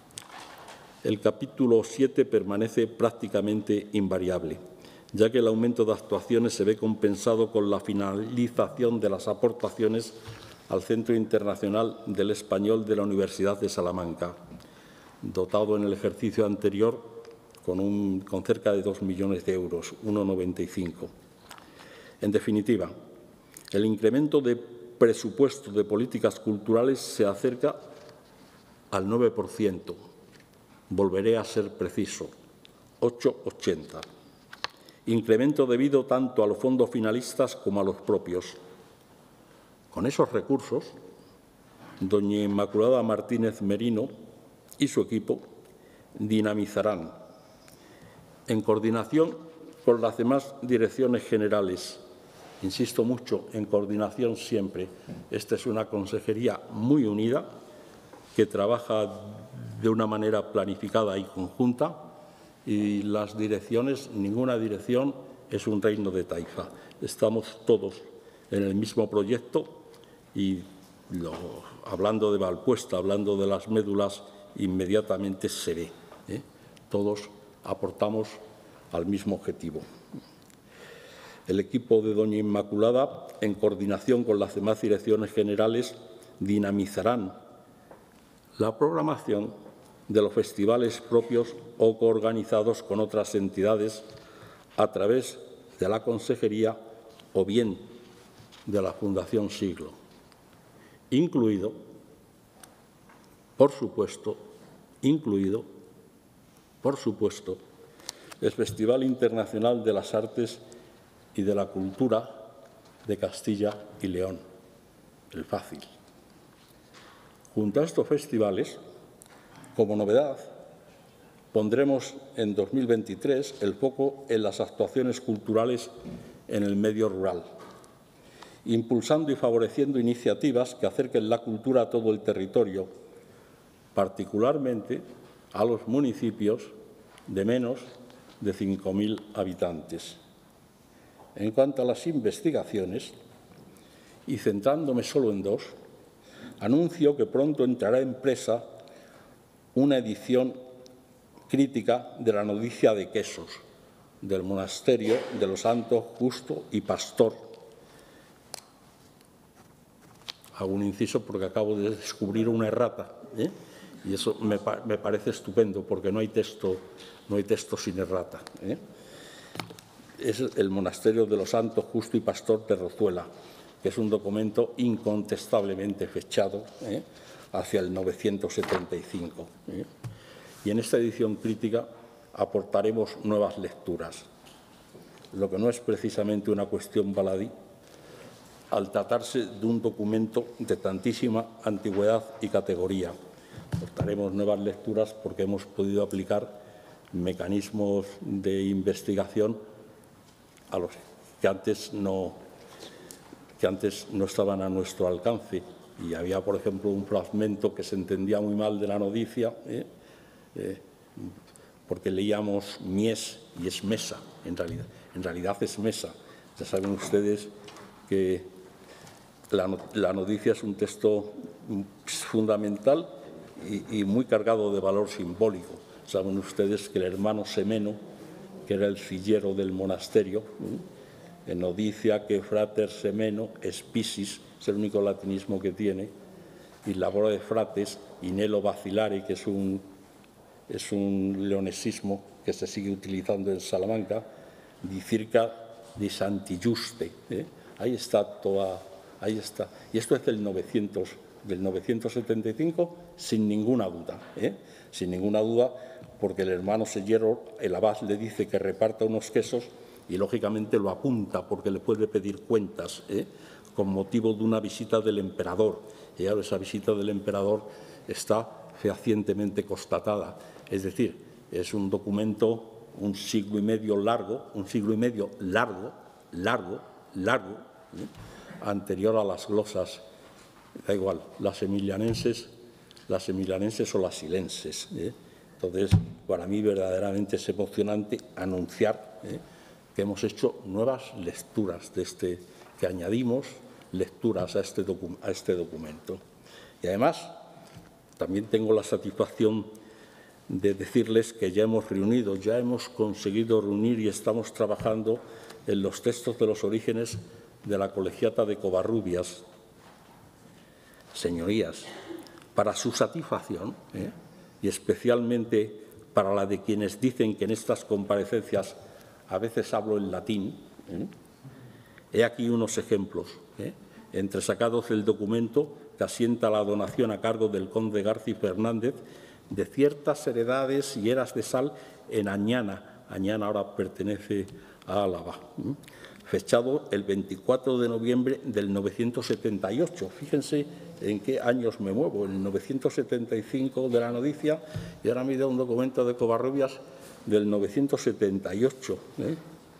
El capítulo siete permanece prácticamente invariable, ya que el aumento de actuaciones se ve compensado con la finalización de las aportaciones al Centro Internacional del Español de la Universidad de Salamanca, dotado en el ejercicio anterior con, un, con cerca de dos millones de euros, uno coma noventa y cinco. En definitiva, el incremento de presupuesto de políticas culturales se acerca al nueve por ciento. Volveré a ser preciso, ocho coma ochenta. Incremento debido tanto a los fondos finalistas como a los propios. Con esos recursos, doña Inmaculada Martínez Merino y su equipo dinamizarán, en coordinación con las demás direcciones generales, insisto mucho en coordinación siempre, esta es una consejería muy unida que trabaja de una manera planificada y conjunta, y las direcciones, ninguna dirección es un reino de taifa. Estamos todos en el mismo proyecto y lo, hablando de Valpuesta, hablando de las médulas, inmediatamente se ve. ¿eh? Todos aportamos al mismo objetivo. El equipo de doña Inmaculada, en coordinación con las demás direcciones generales, dinamizarán la programación de los festivales propios o coorganizados con otras entidades a través de la Consejería o bien de la Fundación Siglo, incluido, por supuesto, incluido, por supuesto, el Festival Internacional de las Artes y de la Cultura de Castilla y León, el FACIL. Junto a estos festivales, como novedad, pondremos en dos mil veintitrés el foco en las actuaciones culturales en el medio rural, impulsando y favoreciendo iniciativas que acerquen la cultura a todo el territorio, particularmente a los municipios de menos de cinco mil habitantes. En cuanto a las investigaciones, y centrándome solo en dos, anuncio que pronto entrará en presa una edición crítica de la Noticia de Quesos, del monasterio de los Santos Justo y Pastor. Hago un inciso porque acabo de descubrir una errata, ¿eh? Y eso me, me parece estupendo, porque no hay texto, no hay texto sin errata, ¿eh? Es el Monasterio de los Santos Justo y Pastor de Rozuela, que es un documento incontestablemente fechado ¿eh? hacia el novecientos setenta y cinco. ¿eh? Y en esta edición crítica aportaremos nuevas lecturas, lo que no es precisamente una cuestión baladí, al tratarse de un documento de tantísima antigüedad y categoría. Aportaremos nuevas lecturas porque hemos podido aplicar mecanismos de investigación a los que antes no, que antes no estaban a nuestro alcance. Y había, por ejemplo, un fragmento que se entendía muy mal de la noticia, ¿eh? Eh, porque leíamos mies y es mesa, en realidad, en realidad es mesa. Ya saben ustedes que la, la noticia es un texto fundamental y, y muy cargado de valor simbólico. Saben ustedes que el hermano Semeno, que era el sillero del monasterio, ¿eh? en noticia que frater Semeno spisis, es el único latinismo que tiene, y labora de frates, inelo vacilare, que es un, es un leonesismo que se sigue utilizando en Salamanca, di circa di Santigiuste. ¿eh? Ahí está toda, ahí está. Y esto es del, novecientos, del novecientos setenta y cinco, sin ninguna duda, ¿eh? sin ninguna duda, porque el hermano Sellero, el abad le dice que reparta unos quesos y, lógicamente, lo apunta porque le puede pedir cuentas, ¿eh? con motivo de una visita del emperador. Y ahora esa visita del emperador está fehacientemente constatada. Es decir, es un documento un siglo y medio largo, un siglo y medio largo, largo, largo, ¿eh? anterior a las glosas, da igual, las emilianenses, las emilianenses o las silenses. ¿eh? Entonces, para mí verdaderamente es emocionante anunciar ¿eh? que hemos hecho nuevas lecturas de este, que añadimos lecturas a este, docu a este documento. Y además, también tengo la satisfacción de decirles que ya hemos reunido, ya hemos conseguido reunir y estamos trabajando en los textos de los orígenes de la Colegiata de Covarrubias. Señorías, para su satisfacción, ¿eh? y especialmente para la de quienes dicen que en estas comparecencias a veces hablo en latín, ¿eh? he aquí unos ejemplos, ¿eh? entresacados del documento que asienta la donación a cargo del conde García Fernández de ciertas heredades y eras de sal en Añana. Añana ahora pertenece a Álava. ¿eh? Fechado el veinticuatro de noviembre del novecientos setenta y ocho. Fíjense en qué años me muevo, en el novecientos setenta y cinco de la noticia, y ahora me da un documento de Covarrubias del novecientos setenta y ocho. ¿eh?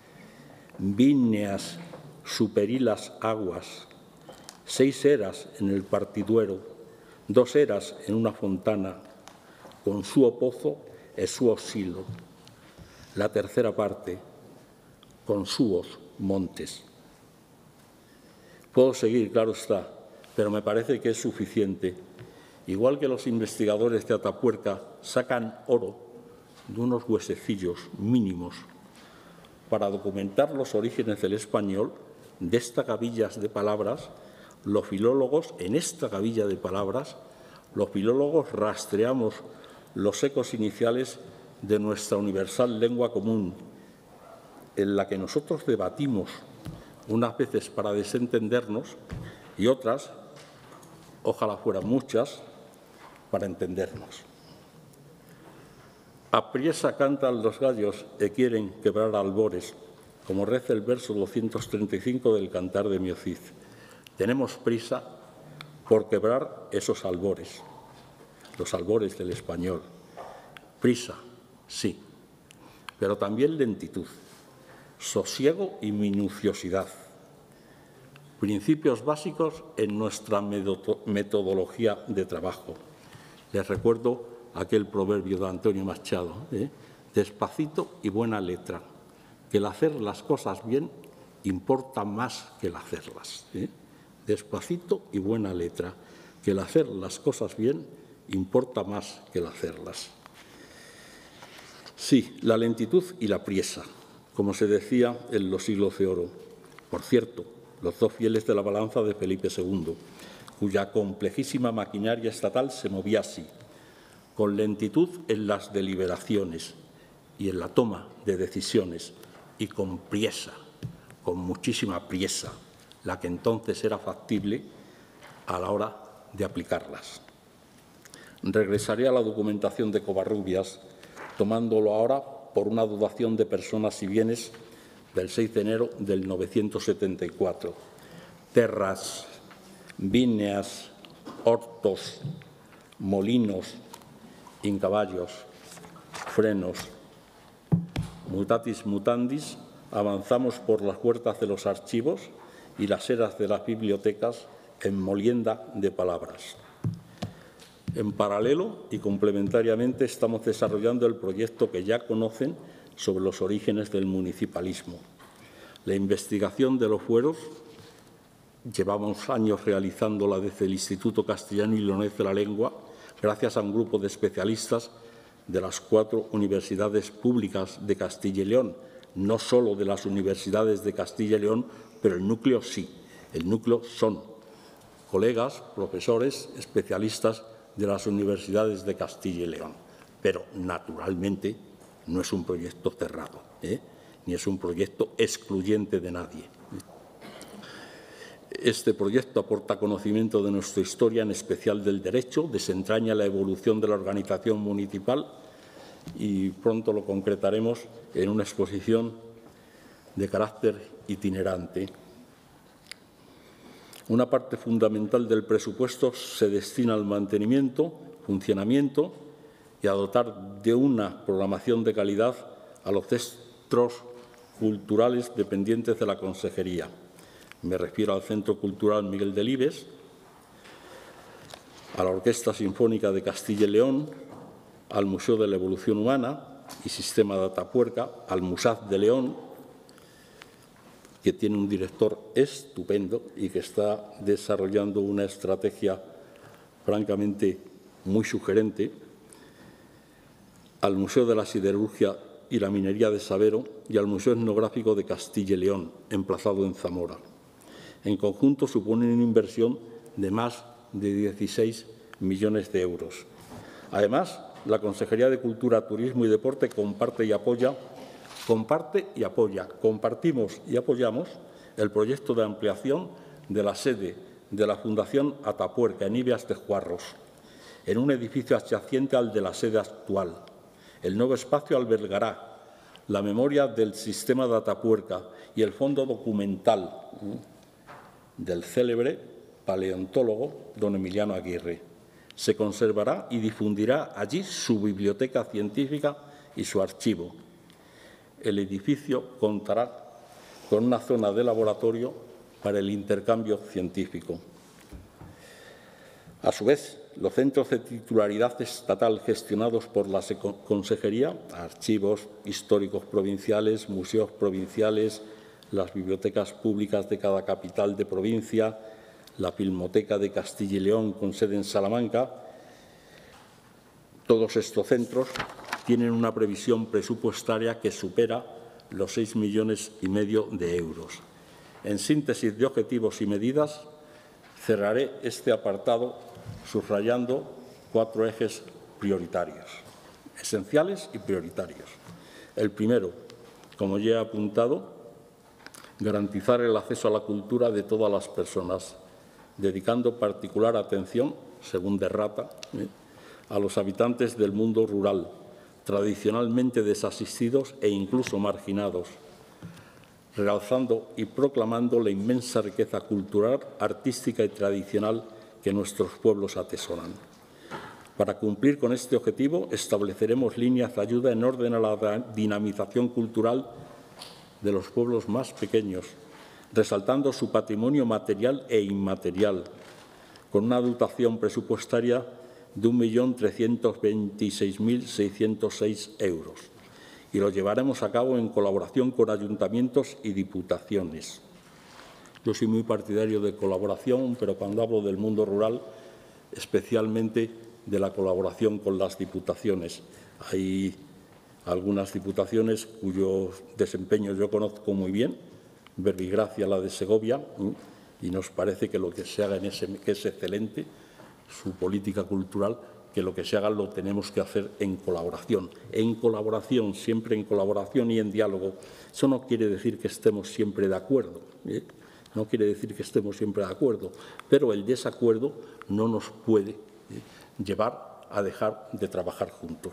Víneas superilas aguas, seis eras en el partiduero, dos eras en una fontana, con suo pozo e suo silo. La tercera parte, con suos montes. Puedo seguir, claro está, pero me parece que es suficiente. Igual que los investigadores de Atapuerca sacan oro de unos huesecillos mínimos para documentar los orígenes del español, de estas gavillas de palabras, los filólogos, en esta gavilla de palabras, los filólogos rastreamos los ecos iniciales de nuestra universal lengua común, en la que nosotros debatimos unas veces para desentendernos y otras, ojalá fueran muchas, para entendernos. Apriesa cantan los gallos e quieren quebrar albores, como reza el verso doscientos treinta y cinco del Cantar de Miocid. Tenemos prisa por quebrar esos albores, los albores del español. Prisa, sí, pero también lentitud, sosiego y minuciosidad. Principios básicos en nuestra metodología de trabajo. Les recuerdo aquel proverbio de Antonio Machado, ¿eh? despacito y buena letra, que el hacer las cosas bien importa más que el hacerlas. ¿eh? Despacito y buena letra, que el hacer las cosas bien importa más que el hacerlas. Sí, la lentitud y la priesa, como se decía en los siglos de oro. Por cierto, los dos fieles de la balanza de Felipe segundo, cuya complejísima maquinaria estatal se movía así. con lentitud en las deliberaciones y en la toma de decisiones y con priesa, con muchísima priesa, la que entonces era factible a la hora de aplicarlas. Regresaré a la documentación de Covarrubias, tomándolo ahora por una dotación de personas y bienes del seis de enero del novecientos setenta y cuatro. Terras, víneas, hortos, molinos, incaballos, frenos. Mutatis mutandis, avanzamos por las puertas de los archivos y las eras de las bibliotecas en molienda de palabras. En paralelo y complementariamente estamos desarrollando el proyecto que ya conocen sobre los orígenes del municipalismo. La investigación de los fueros, llevamos años realizándola desde el Instituto Castellano y Leonés de la Lengua, gracias a un grupo de especialistas de las cuatro universidades públicas de Castilla y León, no solo de las universidades de Castilla y León, pero el núcleo sí. El núcleo son colegas, profesores, especialistas de las universidades de Castilla y León. Pero, naturalmente, no es un proyecto cerrado, ¿eh? ni es un proyecto excluyente de nadie. Este proyecto aporta conocimiento de nuestra historia, en especial del derecho, desentraña la evolución de la organización municipal y pronto lo concretaremos en una exposición de carácter itinerante. Una parte fundamental del presupuesto se destina al mantenimiento, funcionamiento y a dotar de una programación de calidad a los centros culturales dependientes de la Consejería. Me refiero al Centro Cultural Miguel Delibes, a la Orquesta Sinfónica de Castilla y León, al Museo de la Evolución Humana y Sistema de Atapuerca, al Musaz de León, que tiene un director estupendo y que está desarrollando una estrategia francamente muy sugerente, al Museo de la Siderurgia y la Minería de Sabero y al Museo Etnográfico de Castilla y León, emplazado en Zamora. En conjunto suponen una inversión de más de dieciséis millones de euros. Además, la Consejería de Cultura, Turismo y Deporte comparte y apoya Comparte y apoya, compartimos y apoyamos el proyecto de ampliación de la sede de la Fundación Atapuerca en Ibeas de Juarros, en un edificio adyacente al de la sede actual. El nuevo espacio albergará la memoria del sistema de Atapuerca y el fondo documental del célebre paleontólogo don Emiliano Aguirre. Se conservará y difundirá allí su biblioteca científica y su archivo. El edificio contará con una zona de laboratorio para el intercambio científico. A su vez, los centros de titularidad estatal gestionados por la Consejería, archivos históricos provinciales, museos provinciales, las bibliotecas públicas de cada capital de provincia, la Filmoteca de Castilla y León con sede en Salamanca, todos estos centros tienen una previsión presupuestaria que supera los seis millones y medio de euros. En síntesis de objetivos y medidas, cerraré este apartado subrayando cuatro ejes prioritarios, esenciales y prioritarios. El primero, como ya he apuntado, garantizar el acceso a la cultura de todas las personas, dedicando particular atención, según de Rata, ¿eh? a los habitantes del mundo rural, tradicionalmente desasistidos e incluso marginados, realzando y proclamando la inmensa riqueza cultural, artística y tradicional que nuestros pueblos atesoran. Para cumplir con este objetivo, estableceremos líneas de ayuda en orden a la dinamización cultural de los pueblos más pequeños, resaltando su patrimonio material e inmaterial, con una dotación presupuestaria de un millón trescientos veintiséis mil seiscientos seis euros, y lo llevaremos a cabo en colaboración con ayuntamientos y diputaciones. Yo soy muy partidario de colaboración, pero cuando hablo del mundo rural, especialmente de la colaboración con las diputaciones. Hay algunas diputaciones cuyo desempeño yo conozco muy bien, Verbigracia, la de Segovia, y nos parece que lo que se haga en ese, que es excelente, su política cultural, que lo que se haga lo tenemos que hacer en colaboración. En colaboración, siempre en colaboración y en diálogo. Eso no quiere decir que estemos siempre de acuerdo, ¿eh? No quiere decir que estemos siempre de acuerdo, pero el desacuerdo no nos puede ¿eh? llevar a dejar de trabajar juntos.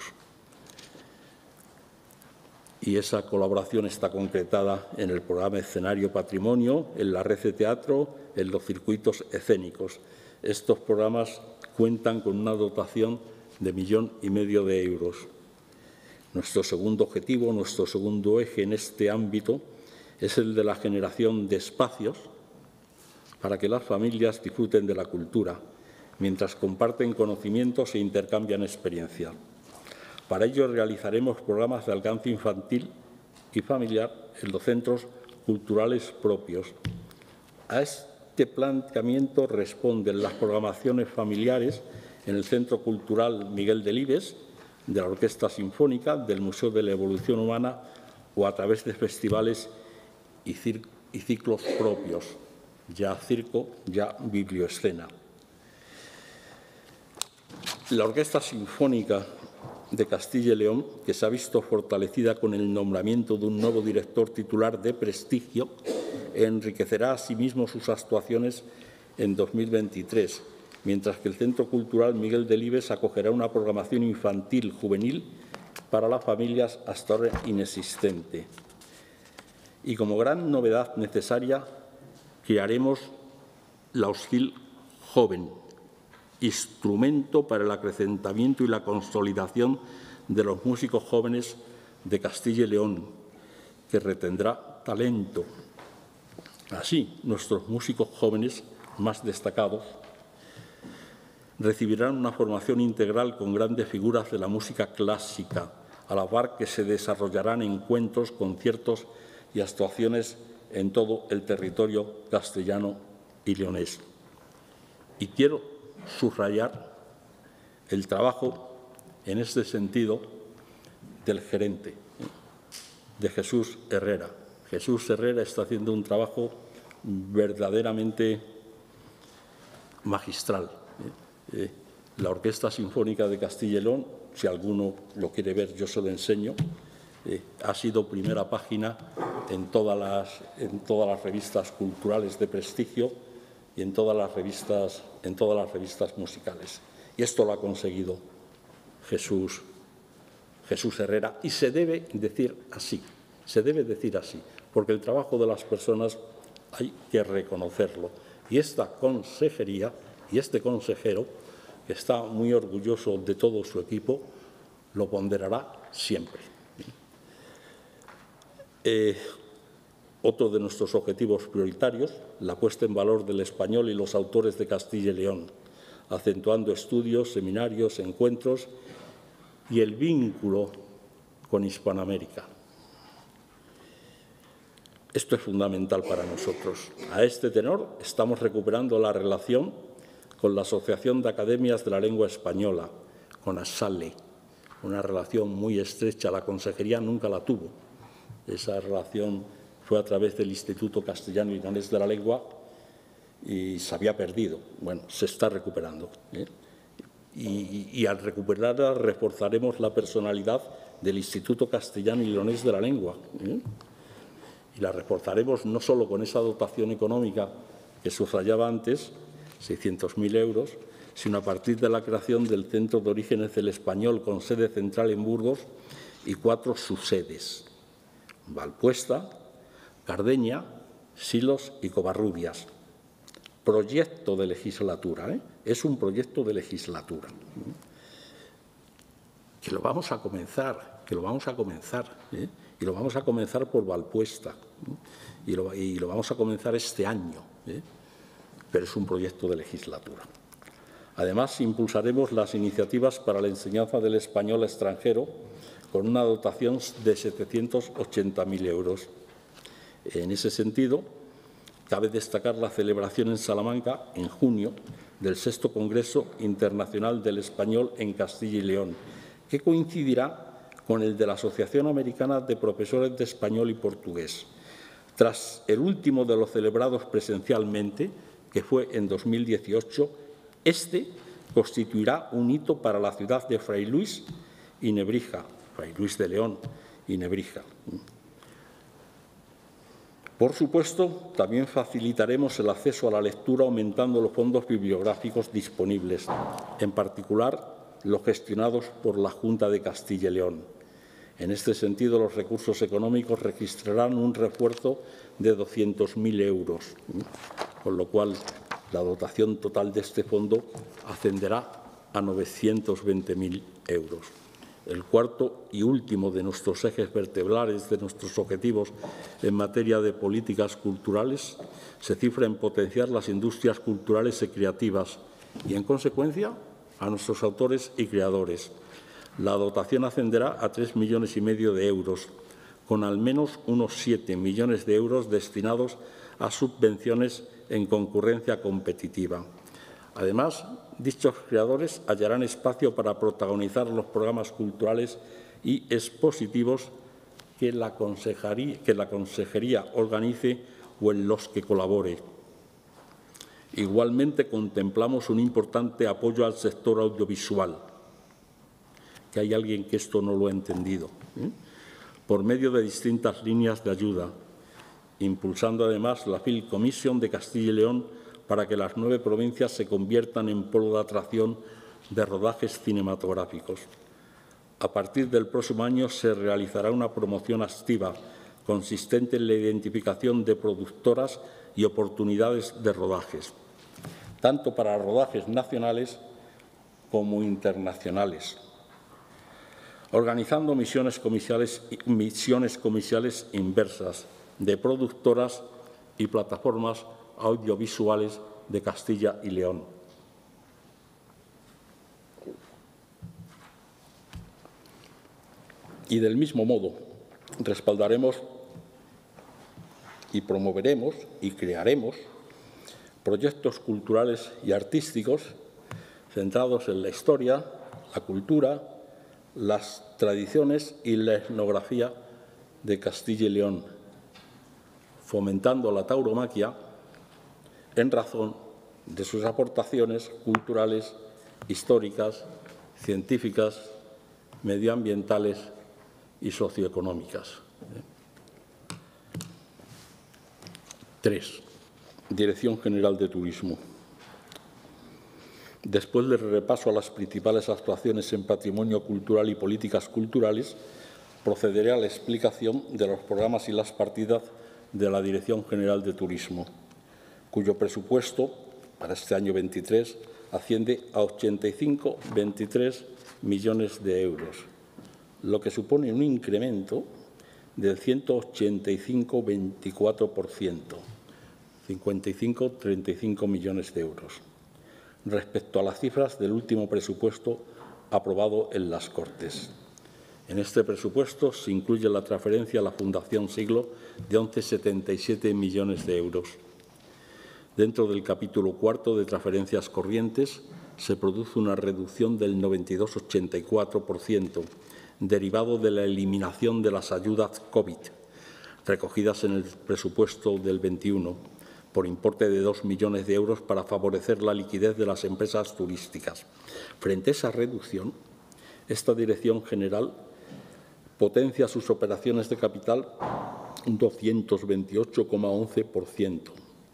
Y esa colaboración está concretada en el programa Escenario Patrimonio, en la red de teatro, en los circuitos escénicos. Estos programas cuentan con una dotación de millón y medio de euros. Nuestro segundo objetivo, nuestro segundo eje en este ámbito es el de la generación de espacios para que las familias disfruten de la cultura, mientras comparten conocimientos e intercambian experiencias. Para ello realizaremos programas de alcance infantil y familiar en los centros culturales propios. A este planteamiento responden las programaciones familiares en el Centro Cultural Miguel Delibes, de la Orquesta Sinfónica, del Museo de la Evolución Humana o a través de festivales y, y ciclos propios, ya circo, ya biblioescena. La Orquesta Sinfónica de Castilla y León, que se ha visto fortalecida con el nombramiento de un nuevo director titular de prestigio, enriquecerá asimismo sus actuaciones en dos mil veintitrés, mientras que el Centro Cultural Miguel Delibes acogerá una programación infantil juvenil para las familias hasta ahora inexistente. Y como gran novedad necesaria, crearemos la Oscil Joven, instrumento para el acrecentamiento y la consolidación de los músicos jóvenes de Castilla y León, que retendrá talento. Así, nuestros músicos jóvenes más destacados recibirán una formación integral con grandes figuras de la música clásica, a la par que se desarrollarán encuentros, conciertos y actuaciones en todo el territorio castellano y leonés. Y quiero subrayar el trabajo en este sentido del gerente, de Jesús Herrera. Jesús Herrera está haciendo un trabajo verdaderamente magistral. Eh, la Orquesta Sinfónica de Castilla y León, si alguno lo quiere ver, yo se lo enseño, eh, ha sido primera página en todas, las, en todas las revistas culturales de prestigio y en todas las revistas, en todas las revistas musicales. Y esto lo ha conseguido Jesús, Jesús Herrera, y se debe decir así, se debe decir así, porque el trabajo de las personas hay que reconocerlo. Y esta consejería y este consejero, que está muy orgulloso de todo su equipo, lo ponderará siempre. Eh, otro de nuestros objetivos prioritarios, la puesta en valor del español y los autores de Castilla y León, acentuando estudios, seminarios, encuentros y el vínculo con Hispanoamérica. Esto es fundamental para nosotros. A este tenor estamos recuperando la relación con la Asociación de Academias de la Lengua Española, con ASALE, una relación muy estrecha. La consejería nunca la tuvo. Esa relación fue a través del Instituto Castellano y Leonés de la Lengua y se había perdido. Bueno, se está recuperando. ¿eh? Y, y al recuperarla reforzaremos la personalidad del Instituto Castellano y Leonés de la Lengua. ¿eh? Y la reforzaremos no solo con esa dotación económica que subrayaba antes, seiscientos mil euros, sino a partir de la creación del Centro de Orígenes del Español con sede central en Burgos y cuatro subsedes: Valpuesta, Cardeña, Silos y Covarrubias. Proyecto de legislatura, ¿eh? Es un proyecto de legislatura. Que lo vamos a comenzar, que lo vamos a comenzar, ¿eh? Y lo vamos a comenzar por Valpuesta, ¿eh? y, lo, y lo vamos a comenzar este año, ¿eh? Pero es un proyecto de legislatura. Además, impulsaremos las iniciativas para la enseñanza del español extranjero con una dotación de setecientos ochenta mil euros. En ese sentido, cabe destacar la celebración en Salamanca, en junio, del sexto Congreso Internacional del Español en Castilla y León, que coincidirá con el de la Asociación Americana de Profesores de Español y Portugués. Tras el último de los celebrados presencialmente, que fue en dos mil dieciocho, este constituirá un hito para la ciudad de Fray Luis y Nebrija, Fray Luis de León y Nebrija. Por supuesto, también facilitaremos el acceso a la lectura aumentando los fondos bibliográficos disponibles, en particular los gestionados por la Junta de Castilla y León. En este sentido, los recursos económicos registrarán un refuerzo de doscientos mil euros, con lo cual la dotación total de este fondo ascenderá a novecientos veinte mil euros. El cuarto y último de nuestros ejes vertebrales, de nuestros objetivos en materia de políticas culturales, se cifra en potenciar las industrias culturales y creativas y, en consecuencia, a nuestros autores y creadores. La dotación ascenderá a tres millones y medio de euros, con al menos unos siete millones de euros destinados a subvenciones en concurrencia competitiva. Además, dichos creadores hallarán espacio para protagonizar los programas culturales y expositivos que la Consejería, que la Consejería organice o en los que colabore. Igualmente, contemplamos un importante apoyo al sector audiovisual, que hay alguien que esto no lo ha entendido, ¿eh? por medio de distintas líneas de ayuda, impulsando además la Film Commission de Castilla y León para que las nueve provincias se conviertan en polo de atracción de rodajes cinematográficos. A partir del próximo año se realizará una promoción activa consistente en la identificación de productoras y oportunidades de rodajes, tanto para rodajes nacionales como internacionales, organizando misiones comerciales, misiones comerciales inversas de productoras y plataformas audiovisuales de Castilla y León. Y del mismo modo, respaldaremos y promoveremos y crearemos proyectos culturales y artísticos centrados en la historia, la cultura, las tradiciones y la etnografía de Castilla y León, fomentando la tauromaquia en razón de sus aportaciones culturales, históricas, científicas, medioambientales y socioeconómicas. Tres. Dirección General de Turismo. Después del repaso a las principales actuaciones en patrimonio cultural y políticas culturales, procederé a la explicación de los programas y las partidas de la Dirección General de Turismo, cuyo presupuesto para este año veintitrés asciende a ochenta y cinco coma veintitrés millones de euros, lo que supone un incremento del ciento ochenta y cinco coma veinticuatro por ciento, cincuenta y cinco coma treinta y cinco millones de euros, respecto a las cifras del último presupuesto aprobado en las Cortes. En este presupuesto se incluye la transferencia a la Fundación Siglo de once coma setenta y siete millones de euros. Dentro del capítulo cuarto de transferencias corrientes se produce una reducción del noventa y dos coma ochenta y cuatro por ciento, derivado de la eliminación de las ayudas COVID, recogidas en el presupuesto del veintiuno, por importe de dos millones de euros para favorecer la liquidez de las empresas turísticas. Frente a esa reducción, esta Dirección General potencia sus operaciones de capital un doscientos veintiocho coma once por ciento,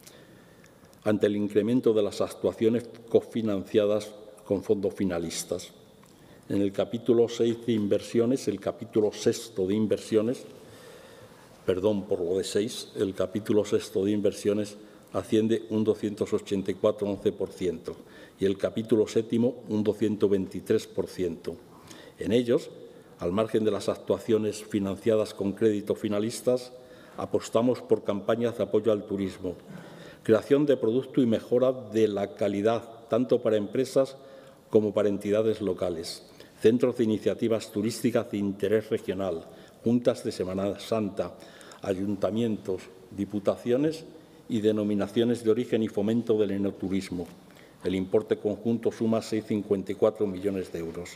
ante el incremento de las actuaciones cofinanciadas con fondos finalistas. En el capítulo seis de inversiones, el capítulo sexto de inversiones, perdón por lo de seis, el capítulo sexto de inversiones asciende un doscientos ochenta y cuatro coma once por ciento y el capítulo séptimo un doscientos veintitrés por ciento. En ellos, al margen de las actuaciones financiadas con créditos finalistas, apostamos por campañas de apoyo al turismo, creación de producto y mejora de la calidad, tanto para empresas como para entidades locales, centros de iniciativas turísticas de interés regional, juntas de Semana Santa, ayuntamientos, diputaciones y denominaciones de origen y fomento del enoturismo. El importe conjunto suma seis coma cincuenta y cuatro millones de euros.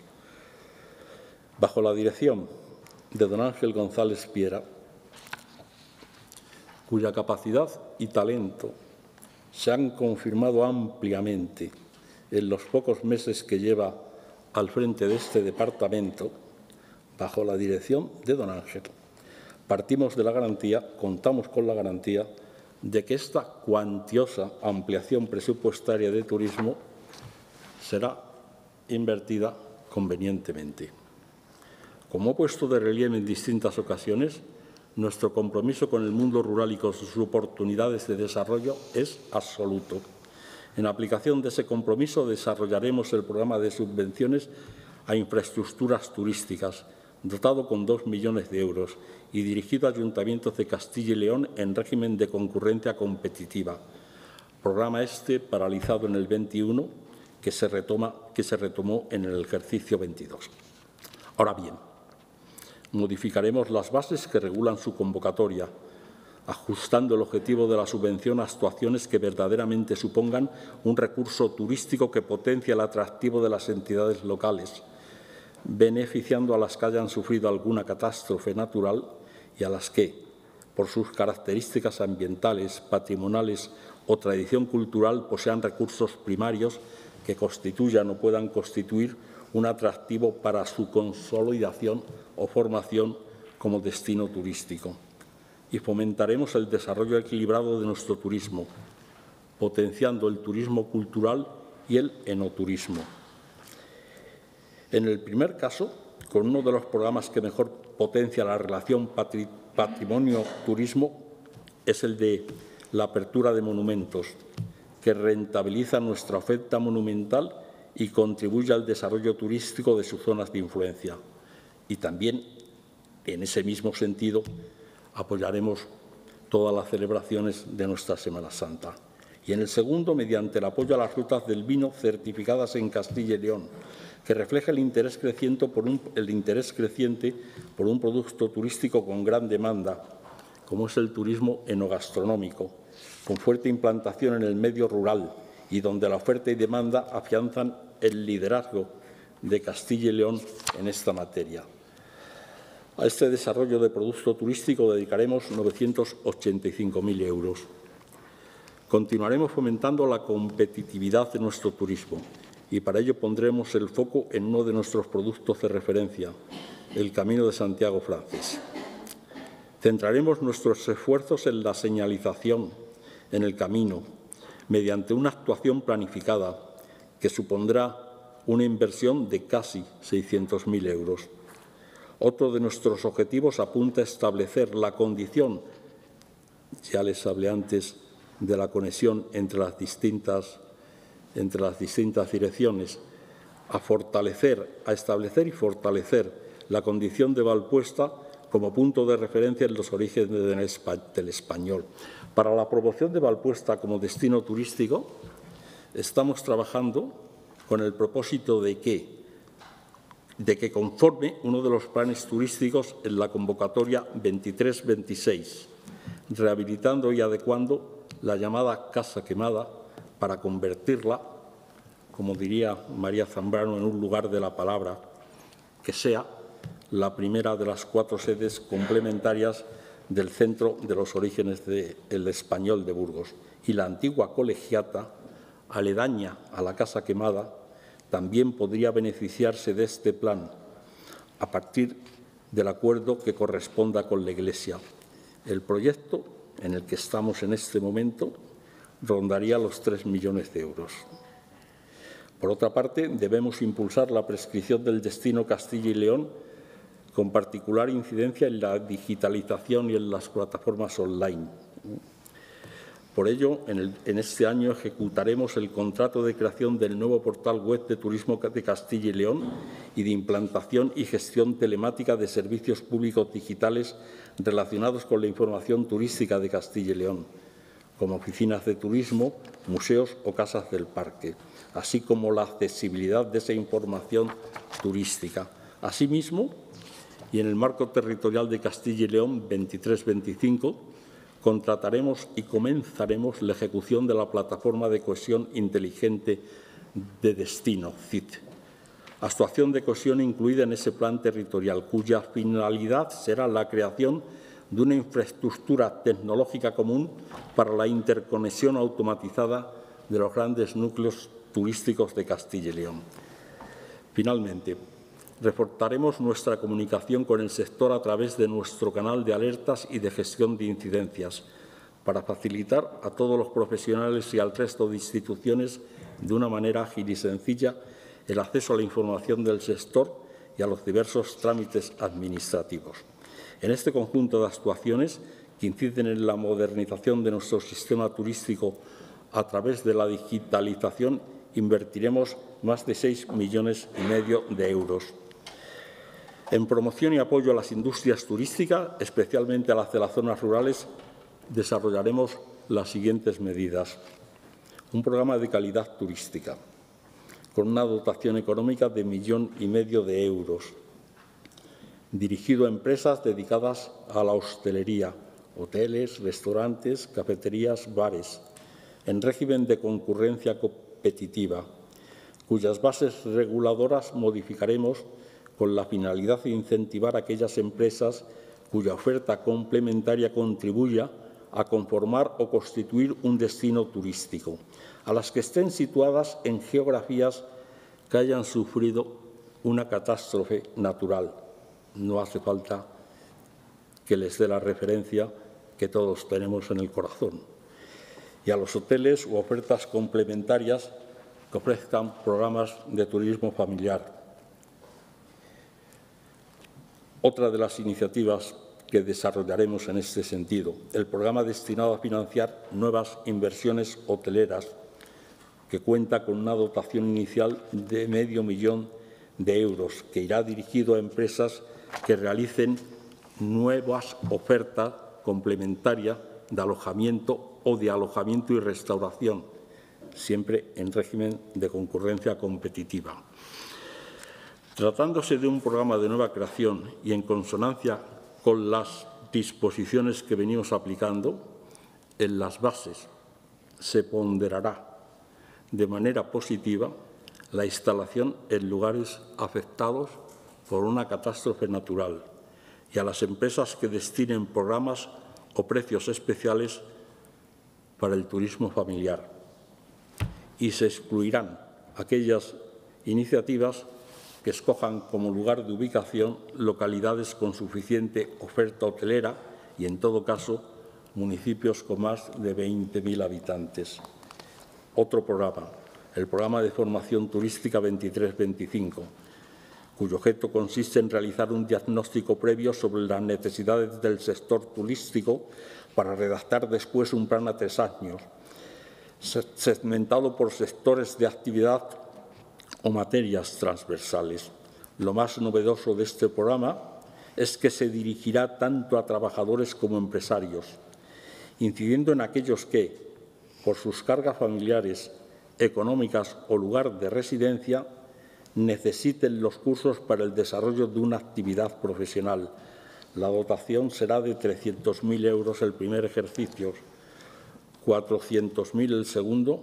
Bajo la dirección de don Ángel González Piera, cuya capacidad y talento se han confirmado ampliamente en los pocos meses que lleva al frente de este departamento, bajo la dirección de don Ángel, partimos de la garantía, contamos con la garantía de que esta cuantiosa ampliación presupuestaria de turismo será invertida convenientemente. Como he puesto de relieve en distintas ocasiones, nuestro compromiso con el mundo rural y con sus oportunidades de desarrollo es absoluto. En aplicación de ese compromiso desarrollaremos el programa de subvenciones a infraestructuras turísticas, dotado con dos millones de euros y dirigido a ayuntamientos de Castilla y León en régimen de concurrencia competitiva. Programa este paralizado en el veintiuno, que se, retoma, que se retomó en el ejercicio veintidós. Ahora bien, modificaremos las bases que regulan su convocatoria, ajustando el objetivo de la subvención a actuaciones que verdaderamente supongan un recurso turístico que potencie el atractivo de las entidades locales, beneficiando a las que hayan sufrido alguna catástrofe natural y a las que, por sus características ambientales, patrimoniales o tradición cultural, posean recursos primarios que constituyan o puedan constituir un atractivo para su consolidación o formación como destino turístico. Y fomentaremos el desarrollo equilibrado de nuestro turismo, potenciando el turismo cultural y el enoturismo. En el primer caso, con uno de los programas que mejor potencia la relación patrimonio-turismo, es el de la apertura de monumentos, que rentabiliza nuestra oferta monumental y contribuye al desarrollo turístico de sus zonas de influencia. Y también, en ese mismo sentido, apoyaremos todas las celebraciones de nuestra Semana Santa. Y en el segundo, mediante el apoyo a las rutas del vino certificadas en Castilla y León, que refleja el interés creciente por un, el interés creciente por un producto turístico con gran demanda, como es el turismo enogastronómico, con fuerte implantación en el medio rural y donde la oferta y demanda afianzan el liderazgo de Castilla y León en esta materia. A este desarrollo de producto turístico dedicaremos novecientos ochenta y cinco mil euros. Continuaremos fomentando la competitividad de nuestro turismo y para ello pondremos el foco en uno de nuestros productos de referencia, el Camino de Santiago francés. Centraremos nuestros esfuerzos en la señalización en el camino, mediante una actuación planificada que supondrá una inversión de casi seiscientos mil euros. Otro de nuestros objetivos apunta a establecer la condición, ya les hablé antes, de la conexión entre las distintas, entre las distintas direcciones, a fortalecer, a establecer y fortalecer la condición de Valpuesta como punto de referencia en los orígenes del español. Para la promoción de Valpuesta como destino turístico, estamos trabajando con el propósito de que de que conforme uno de los planes turísticos en la convocatoria veintitrés veintiséis, rehabilitando y adecuando la llamada Casa Quemada para convertirla, como diría María Zambrano, en un lugar de la palabra, que sea la primera de las cuatro sedes complementarias del Centro de los Orígenes del Español de Burgos. Y la antigua colegiata, aledaña a la Casa Quemada, también podría beneficiarse de este plan a partir del acuerdo que corresponda con la Iglesia. El proyecto en el que estamos en este momento rondaría los tres millones de euros. Por otra parte, debemos impulsar la prescripción del destino Castilla y León, con particular incidencia en la digitalización y en las plataformas online. Por ello, en, el, en este año ejecutaremos el contrato de creación del nuevo portal web de turismo de Castilla y León y de implantación y gestión telemática de servicios públicos digitales relacionados con la información turística de Castilla y León, como oficinas de turismo, museos o casas del parque, así como la accesibilidad de esa información turística. Asimismo, y en el marco territorial de Castilla y León veintitrés veinticinco, contrataremos y comenzaremos la ejecución de la Plataforma de Cohesión Inteligente de Destino, C I T. Actuación de cohesión incluida en ese plan territorial, cuya finalidad será la creación de una infraestructura tecnológica común para la interconexión automatizada de los grandes núcleos turísticos de Castilla y León. Finalmente, reforzaremos nuestra comunicación con el sector a través de nuestro canal de alertas y de gestión de incidencias, para facilitar a todos los profesionales y al resto de instituciones de una manera ágil y sencilla el acceso a la información del sector y a los diversos trámites administrativos. En este conjunto de actuaciones que inciden en la modernización de nuestro sistema turístico a través de la digitalización, invertiremos más de seis millones y medio de euros. En promoción y apoyo a las industrias turísticas, especialmente a las de las zonas rurales, desarrollaremos las siguientes medidas. Un programa de calidad turística, con una dotación económica de millón y medio de euros, dirigido a empresas dedicadas a la hostelería, hoteles, restaurantes, cafeterías, bares, en régimen de concurrencia competitiva, cuyas bases reguladoras modificaremos con la finalidad de incentivar a aquellas empresas cuya oferta complementaria contribuya a conformar o constituir un destino turístico, a las que estén situadas en geografías que hayan sufrido una catástrofe natural. No hace falta que les dé la referencia que todos tenemos en el corazón. Y a los hoteles u ofertas complementarias que ofrezcan programas de turismo familiar. Otra de las iniciativas que desarrollaremos en este sentido, el programa destinado a financiar nuevas inversiones hoteleras, que cuenta con una dotación inicial de medio millón de euros, que irá dirigido a empresas que realicen nuevas ofertas complementarias de alojamiento o de alojamiento y restauración, siempre en régimen de concurrencia competitiva. Tratándose de un programa de nueva creación y en consonancia con las disposiciones que venimos aplicando, en las bases se ponderará de manera positiva la instalación en lugares afectados por una catástrofe natural y a las empresas que destinen programas o precios especiales para el turismo familiar. Y se excluirán aquellas iniciativas que escojan como lugar de ubicación localidades con suficiente oferta hotelera y, en todo caso, municipios con más de veinte mil habitantes. Otro programa, el Programa de Formación Turística veintitrés veinticinco, cuyo objeto consiste en realizar un diagnóstico previo sobre las necesidades del sector turístico para redactar después un plan a tres años, segmentado por sectores de actividad o materias transversales. Lo más novedoso de este programa es que se dirigirá tanto a trabajadores como empresarios, incidiendo en aquellos que, por sus cargas familiares, económicas o lugar de residencia, necesiten los cursos para el desarrollo de una actividad profesional. La dotación será de trescientos mil euros el primer ejercicio, cuatrocientos mil el segundo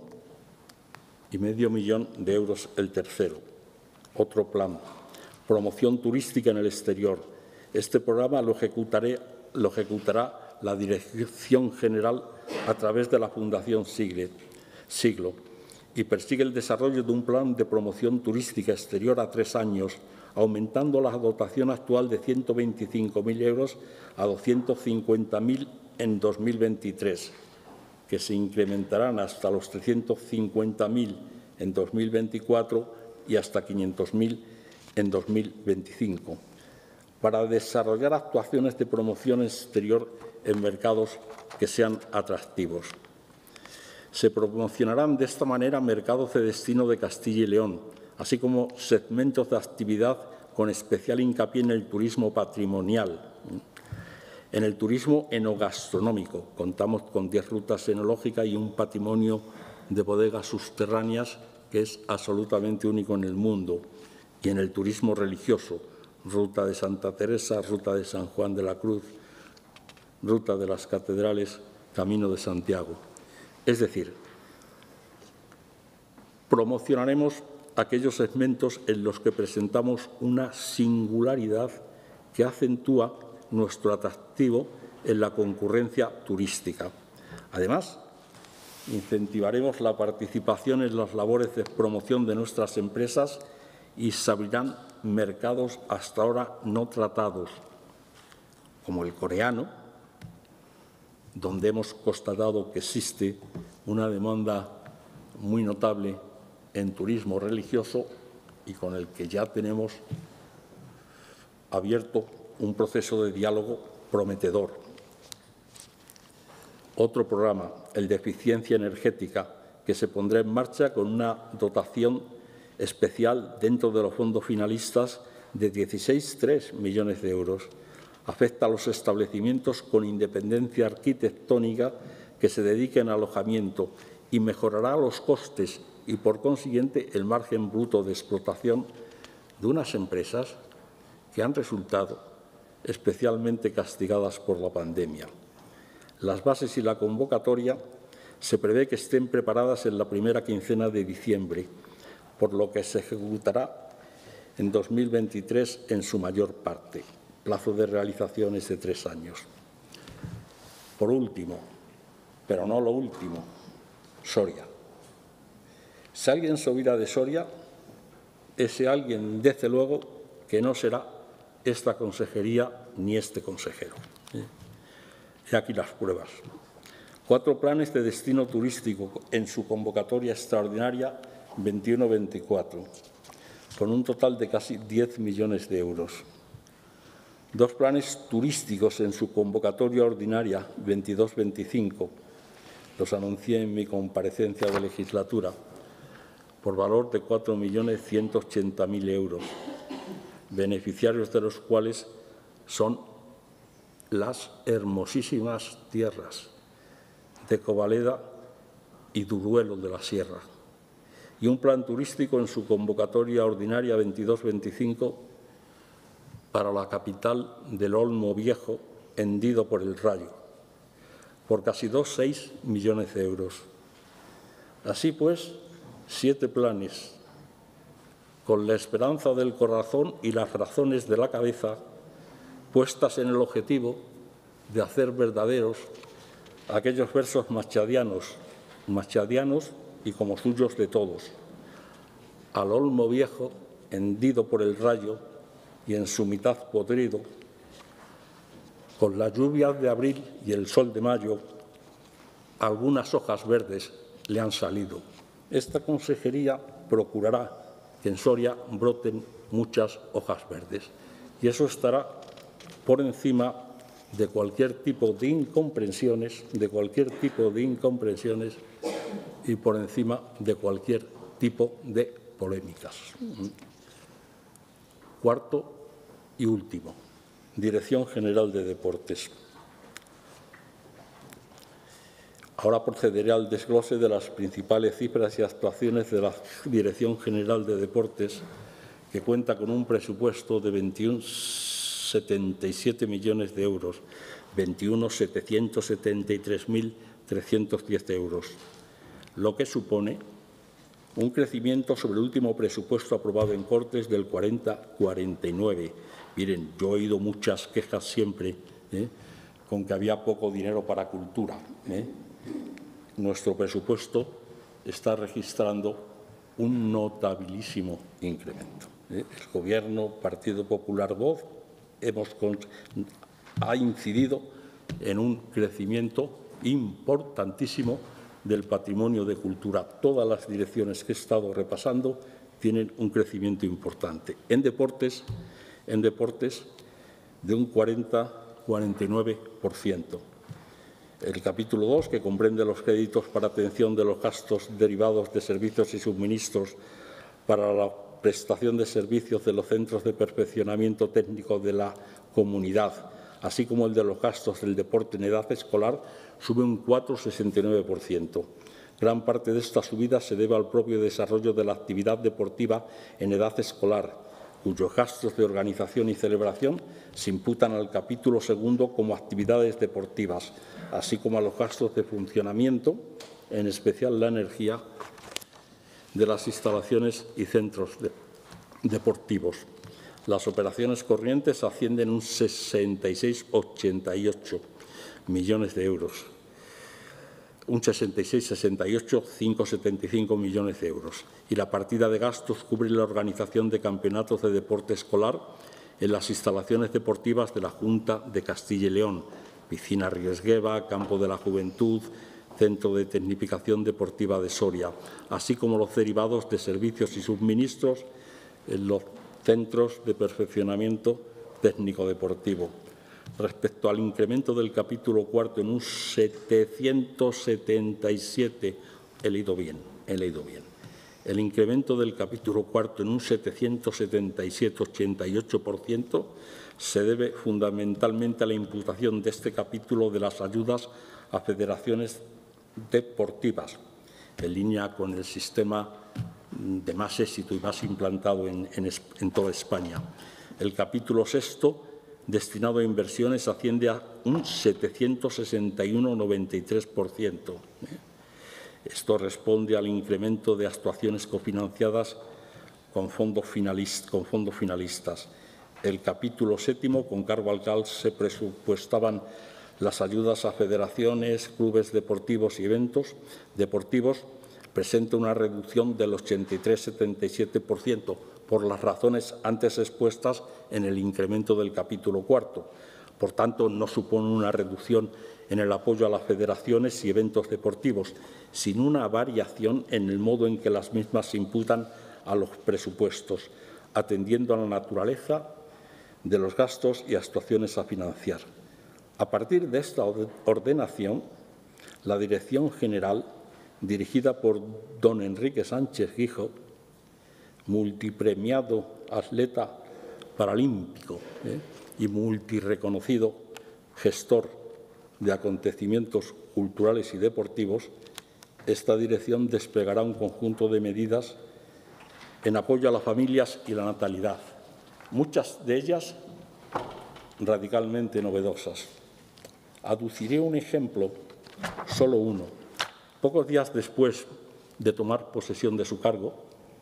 y medio millón de euros el tercero. Otro plan, promoción turística en el exterior. Este programa lo, ejecutaré, lo ejecutará la Dirección General a través de la Fundación Siglo y persigue el desarrollo de un plan de promoción turística exterior a tres años, aumentando la dotación actual de ciento veinticinco mil euros a doscientos cincuenta mil en dos mil veintitrés. Que se incrementarán hasta los trescientos cincuenta mil en dos mil veinticuatro y hasta quinientos mil en dos mil veinticinco, para desarrollar actuaciones de promoción exterior en mercados que sean atractivos. Se promocionarán de esta manera mercados de destino de Castilla y León, así como segmentos de actividad con especial hincapié en el turismo patrimonial. En el turismo enogastronómico contamos con diez rutas enológicas y un patrimonio de bodegas subterráneas que es absolutamente único en el mundo. Y en el turismo religioso, ruta de Santa Teresa, ruta de San Juan de la Cruz, ruta de las catedrales, Camino de Santiago. Es decir, promocionaremos aquellos segmentos en los que presentamos una singularidad que acentúa nuestro atractivo en la concurrencia turística. Además, incentivaremos la participación en las labores de promoción de nuestras empresas y se abrirán mercados hasta ahora no tratados, como el coreano, donde hemos constatado que existe una demanda muy notable en turismo religioso y con el que ya tenemos abierto un proceso de diálogo prometedor. Otro programa, el de eficiencia energética, que se pondrá en marcha con una dotación especial dentro de los fondos finalistas de dieciséis coma tres millones de euros. Afecta a los establecimientos con independencia arquitectónica que se dediquen al alojamiento y mejorará los costes y, por consiguiente, el margen bruto de explotación de unas empresas que han resultado especialmente castigadas por la pandemia. Las bases y la convocatoria se prevé que estén preparadas en la primera quincena de diciembre, por lo que se ejecutará en dos mil veintitrés en su mayor parte. Plazo de realización es de tres años. Por último, pero no lo último, Soria. Si alguien se olvida de Soria, ese alguien, desde luego, que no será esta consejería ni este consejero. He aquí las pruebas. Cuatro planes de destino turístico en su convocatoria extraordinaria veintiuno veinticuatro, con un total de casi diez millones de euros. Dos planes turísticos en su convocatoria ordinaria veintidós veinticinco, los anuncié en mi comparecencia de legislatura, por valor de cuatro millones ciento ochenta mil euros, beneficiarios de los cuales son las hermosísimas tierras de Covaleda y Duruelo de la Sierra, y un plan turístico en su convocatoria ordinaria veintidós veinticinco para la capital del Olmo Viejo, hendido por el Rayo, por casi dos coma seis millones de euros. Así pues, siete planes, con la esperanza del corazón y las razones de la cabeza puestas en el objetivo de hacer verdaderos aquellos versos machadianos, machadianos y como suyos de todos. Al Olmo Viejo, hendido por el rayo y en su mitad podrido, con las lluvias de abril y el sol de mayo, algunas hojas verdes le han salido. Esta consejería procurará que en Soria broten muchas hojas verdes, y eso estará por encima de cualquier tipo de incomprensiones, de cualquier tipo de incomprensiones y por encima de cualquier tipo de polémicas. Cuarto y último, Dirección General de Deportes. Ahora procederé al desglose de las principales cifras y actuaciones de la Dirección General de Deportes, que cuenta con un presupuesto de veintiuno coma setenta y siete millones de euros, veintiuno millónes setecientos setenta y tres mil trescientos diez euros, lo que supone un crecimiento sobre el último presupuesto aprobado en Cortes del cuarenta coma cuarenta y nueve. Miren, yo he oído muchas quejas siempre ¿eh? con que había poco dinero para cultura. ¿eh? Nuestro presupuesto está registrando un notabilísimo incremento. ¿eh? El Gobierno, Partido Popular, Vox, hemos, ha incidido en un crecimiento importantísimo del patrimonio de cultura. Todas las direcciones que he estado repasando tienen un crecimiento importante. En deportes, en deportes de un cuarenta coma cuarenta y nueve por ciento. El capítulo dos, que comprende los créditos para atención de los gastos derivados de servicios y suministros para la prestación de servicios de los centros de perfeccionamiento técnico de la comunidad, así como el de los gastos del deporte en edad escolar, sube un cuatro coma sesenta y nueve por ciento. Gran parte de esta subida se debe al propio desarrollo de la actividad deportiva en edad escolar, cuyos gastos de organización y celebración se imputan al capítulo segundo como actividades deportivas, así como a los gastos de funcionamiento, en especial la energía, de las instalaciones y centros de, deportivos. Las operaciones corrientes ascienden a un sesenta y seis coma ochenta y ocho millones de euros. un sesenta y seis, sesenta y ocho, quinientos setenta y cinco millones de euros. Y la partida de gastos cubre la organización de campeonatos de deporte escolar en las instalaciones deportivas de la Junta de Castilla y León, Piscina Riesgueva, Campo de la Juventud, Centro de Tecnificación Deportiva de Soria, así como los derivados de servicios y suministros en los centros de perfeccionamiento técnico-deportivo. Respecto al incremento del capítulo cuarto en un setecientos setenta y siete, he leído bien, he leído bien. El incremento del capítulo cuarto en un setecientos setenta y siete, ochenta y ocho por ciento se debe fundamentalmente a la imputación de este capítulo de las ayudas a federaciones deportivas, en línea con el sistema de más éxito y más implantado en, en, en toda España. El capítulo sexto, destinado a inversiones, asciende a un setecientos sesenta y uno coma noventa y tres por ciento. Esto responde al incremento de actuaciones cofinanciadas con fondos, finalist, con fondos finalistas. El capítulo séptimo, con cargo al cual se presupuestaban las ayudas a federaciones, clubes deportivos y eventos deportivos, presenta una reducción del ochenta y tres coma setenta y siete por ciento por las razones antes expuestas en el incremento del capítulo cuarto. Por tanto, no supone una reducción en el apoyo a las federaciones y eventos deportivos, sino una variación en el modo en que las mismas se imputan a los presupuestos, atendiendo a la naturaleza de los gastos y actuaciones a financiar. A partir de esta ordenación, la Dirección General, dirigida por don Enrique Sánchez Guijo, multipremiado atleta paralímpico ¿eh? y multireconocido gestor de acontecimientos culturales y deportivos, esta dirección desplegará un conjunto de medidas en apoyo a las familias y la natalidad, muchas de ellas radicalmente novedosas. Aduciré un ejemplo, solo uno. Pocos días después de tomar posesión de su cargo,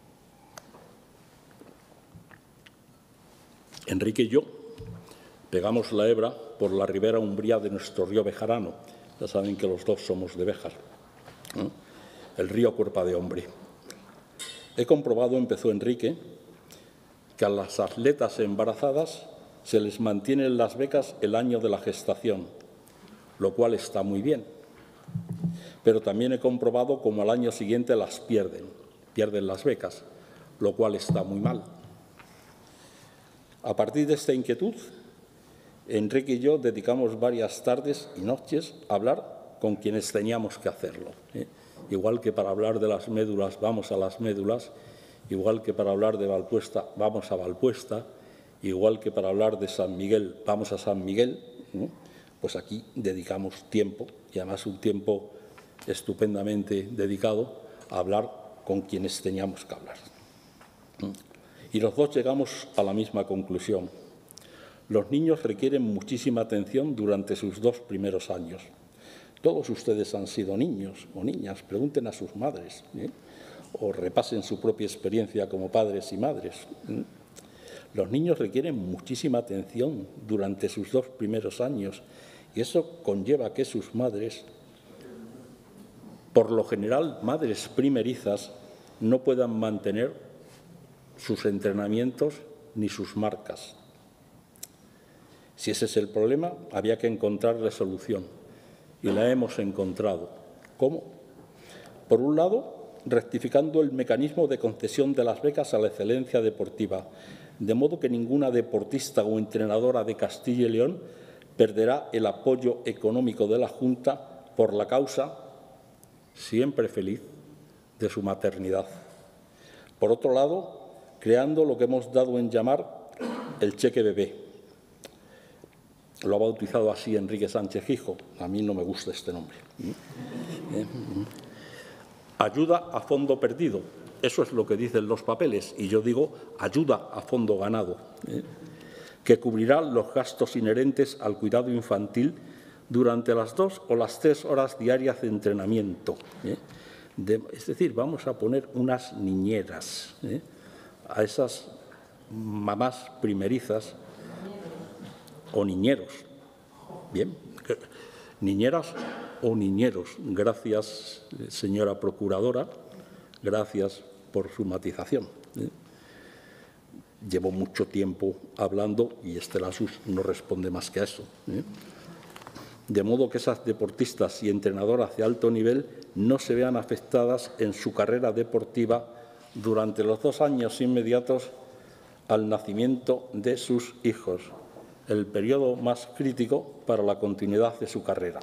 Enrique y yo pegamos la hebra por la ribera umbría de nuestro río Bejarano. Ya saben que los dos somos de Béjar, ¿eh? El río Cuerpa de Hombre. He comprobado, empezó Enrique, que a las atletas embarazadas se les mantienen las becas el año de la gestación, lo cual está muy bien. Pero también he comprobado cómo al año siguiente las pierden, pierden las becas, lo cual está muy mal. A partir de esta inquietud, Enrique y yo dedicamos varias tardes y noches a hablar con quienes teníamos que hacerlo, ¿eh? Igual que para hablar de las médulas vamos a las médulas, igual que para hablar de Valpuesta vamos a Valpuesta, igual que para hablar de San Miguel vamos a San Miguel, ¿eh? Pues aquí dedicamos tiempo, y además un tiempo estupendamente dedicado, a hablar con quienes teníamos que hablar. Y los dos llegamos a la misma conclusión. Los niños requieren muchísima atención durante sus dos primeros años. Todos ustedes han sido niños o niñas, pregunten a sus madres, ¿eh? o repasen su propia experiencia como padres y madres. ¿eh? Los niños requieren muchísima atención durante sus dos primeros años y eso conlleva que sus madres, por lo general madres primerizas, no puedan mantener sus entrenamientos ni sus marcas. Si ese es el problema, había que encontrarle solución y la hemos encontrado. ¿Cómo? Por un lado, rectificando el mecanismo de concesión de las becas a la excelencia deportiva, de modo que ninguna deportista o entrenadora de Castilla y León perderá el apoyo económico de la Junta por la causa, siempre feliz, de su maternidad. Por otro lado, creando lo que hemos dado en llamar el cheque bebé. Lo ha bautizado así Enrique Sánchez Guijo. A mí no me gusta este nombre. Ayuda a fondo perdido. Eso es lo que dicen los papeles. Y yo digo ayuda a fondo ganado, ¿eh? que cubrirá los gastos inherentes al cuidado infantil durante las dos o las tres horas diarias de entrenamiento. ¿eh? De, es decir, vamos a poner unas niñeras ¿eh? a esas mamás primerizas o niñeros. Bien, niñeras o niñeros. Gracias, señora procuradora, gracias por su matización. ¿eh? Llevo mucho tiempo hablando y este lapsus no responde más que a eso. ¿eh? De modo que esas deportistas y entrenadoras de alto nivel no se vean afectadas en su carrera deportiva durante los dos años inmediatos al nacimiento de sus hijos, el periodo más crítico para la continuidad de su carrera.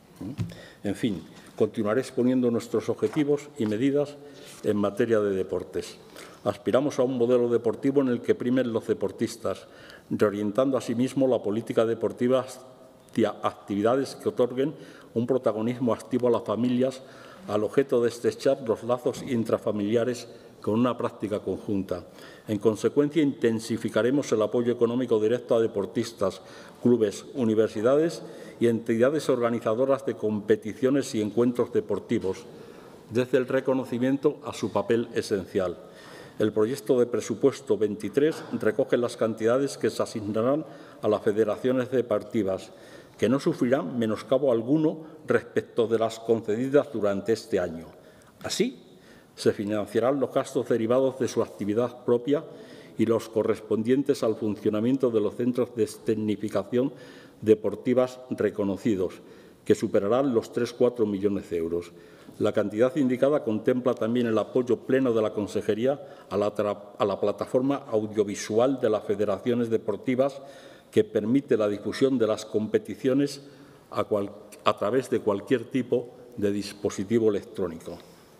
En fin, continuaré exponiendo nuestros objetivos y medidas en materia de deportes. Aspiramos a un modelo deportivo en el que primen los deportistas, reorientando asimismo la política deportiva hacia actividades que otorguen un protagonismo activo a las familias al objeto de estrechar los lazos intrafamiliares con una práctica conjunta. En consecuencia, intensificaremos el apoyo económico directo a deportistas, clubes, universidades y entidades organizadoras de competiciones y encuentros deportivos, desde el reconocimiento a su papel esencial. El proyecto de presupuesto veintitrés recoge las cantidades que se asignarán a las federaciones deportivas, que no sufrirán menoscabo alguno respecto de las concedidas durante este año. Así, se financiarán los gastos derivados de su actividad propia y los correspondientes al funcionamiento de los centros de tecnificación deportivas reconocidos, que superarán los tres coma cuatro millones de euros. La cantidad indicada contempla también el apoyo pleno de la Consejería a la, a la plataforma audiovisual de las federaciones deportivas que permite la difusión de las competiciones a, cual, a través de cualquier tipo de dispositivo electrónico.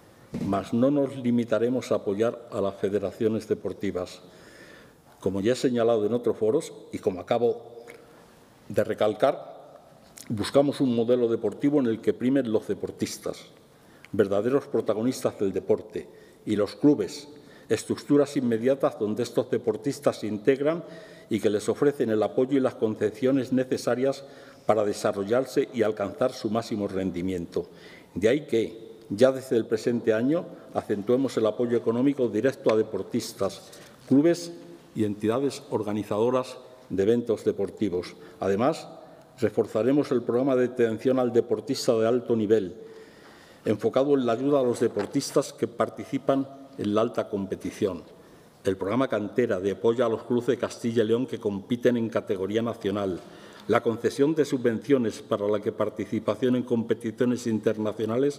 Mas no nos limitaremos a apoyar a las federaciones deportivas. Como ya he señalado en otros foros y como acabo de recalcar, buscamos un modelo deportivo en el que primen los deportistas, verdaderos protagonistas del deporte, y los clubes, estructuras inmediatas donde estos deportistas se integran y que les ofrecen el apoyo y las concepciones necesarias para desarrollarse y alcanzar su máximo rendimiento. De ahí que, ya desde el presente año, acentuemos el apoyo económico directo a deportistas, clubes y entidades organizadoras de eventos deportivos. Además, reforzaremos el programa de atención al deportista de alto nivel, enfocado en la ayuda a los deportistas que participan en la alta competición. El programa Cantera, de apoyo a los clubes de Castilla y León que compiten en categoría nacional. La concesión de subvenciones para la que participación en competiciones internacionales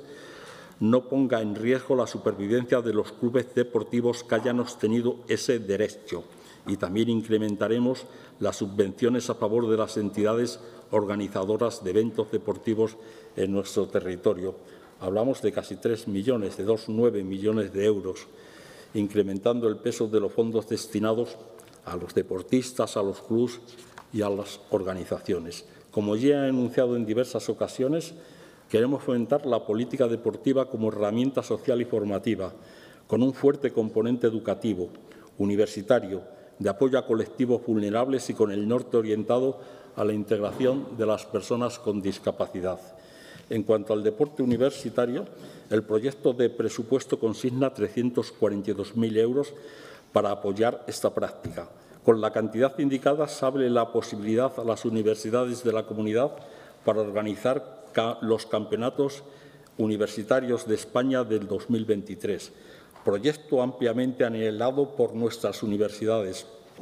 no ponga en riesgo la supervivencia de los clubes deportivos que hayan obtenido ese derecho. Y también incrementaremos las subvenciones a favor de las entidades organizadoras de eventos deportivos en nuestro territorio. Hablamos de casi tres millones, de dos coma nueve millones de euros, incrementando el peso de los fondos destinados a los deportistas, a los clubes y a las organizaciones. Como ya he anunciado en diversas ocasiones, queremos fomentar la política deportiva como herramienta social y formativa, con un fuerte componente educativo, universitario, de apoyo a colectivos vulnerables y con el norte orientado a la integración de las personas con discapacidad. En cuanto al deporte universitario, el proyecto de presupuesto consigna trescientos cuarenta y dos mil euros para apoyar esta práctica. Con la cantidad indicada se abre la posibilidad a las universidades de la comunidad para organizar los campeonatos universitarios de España del dos mil veintitrés, proyecto ampliamente anhelado por nuestras universidades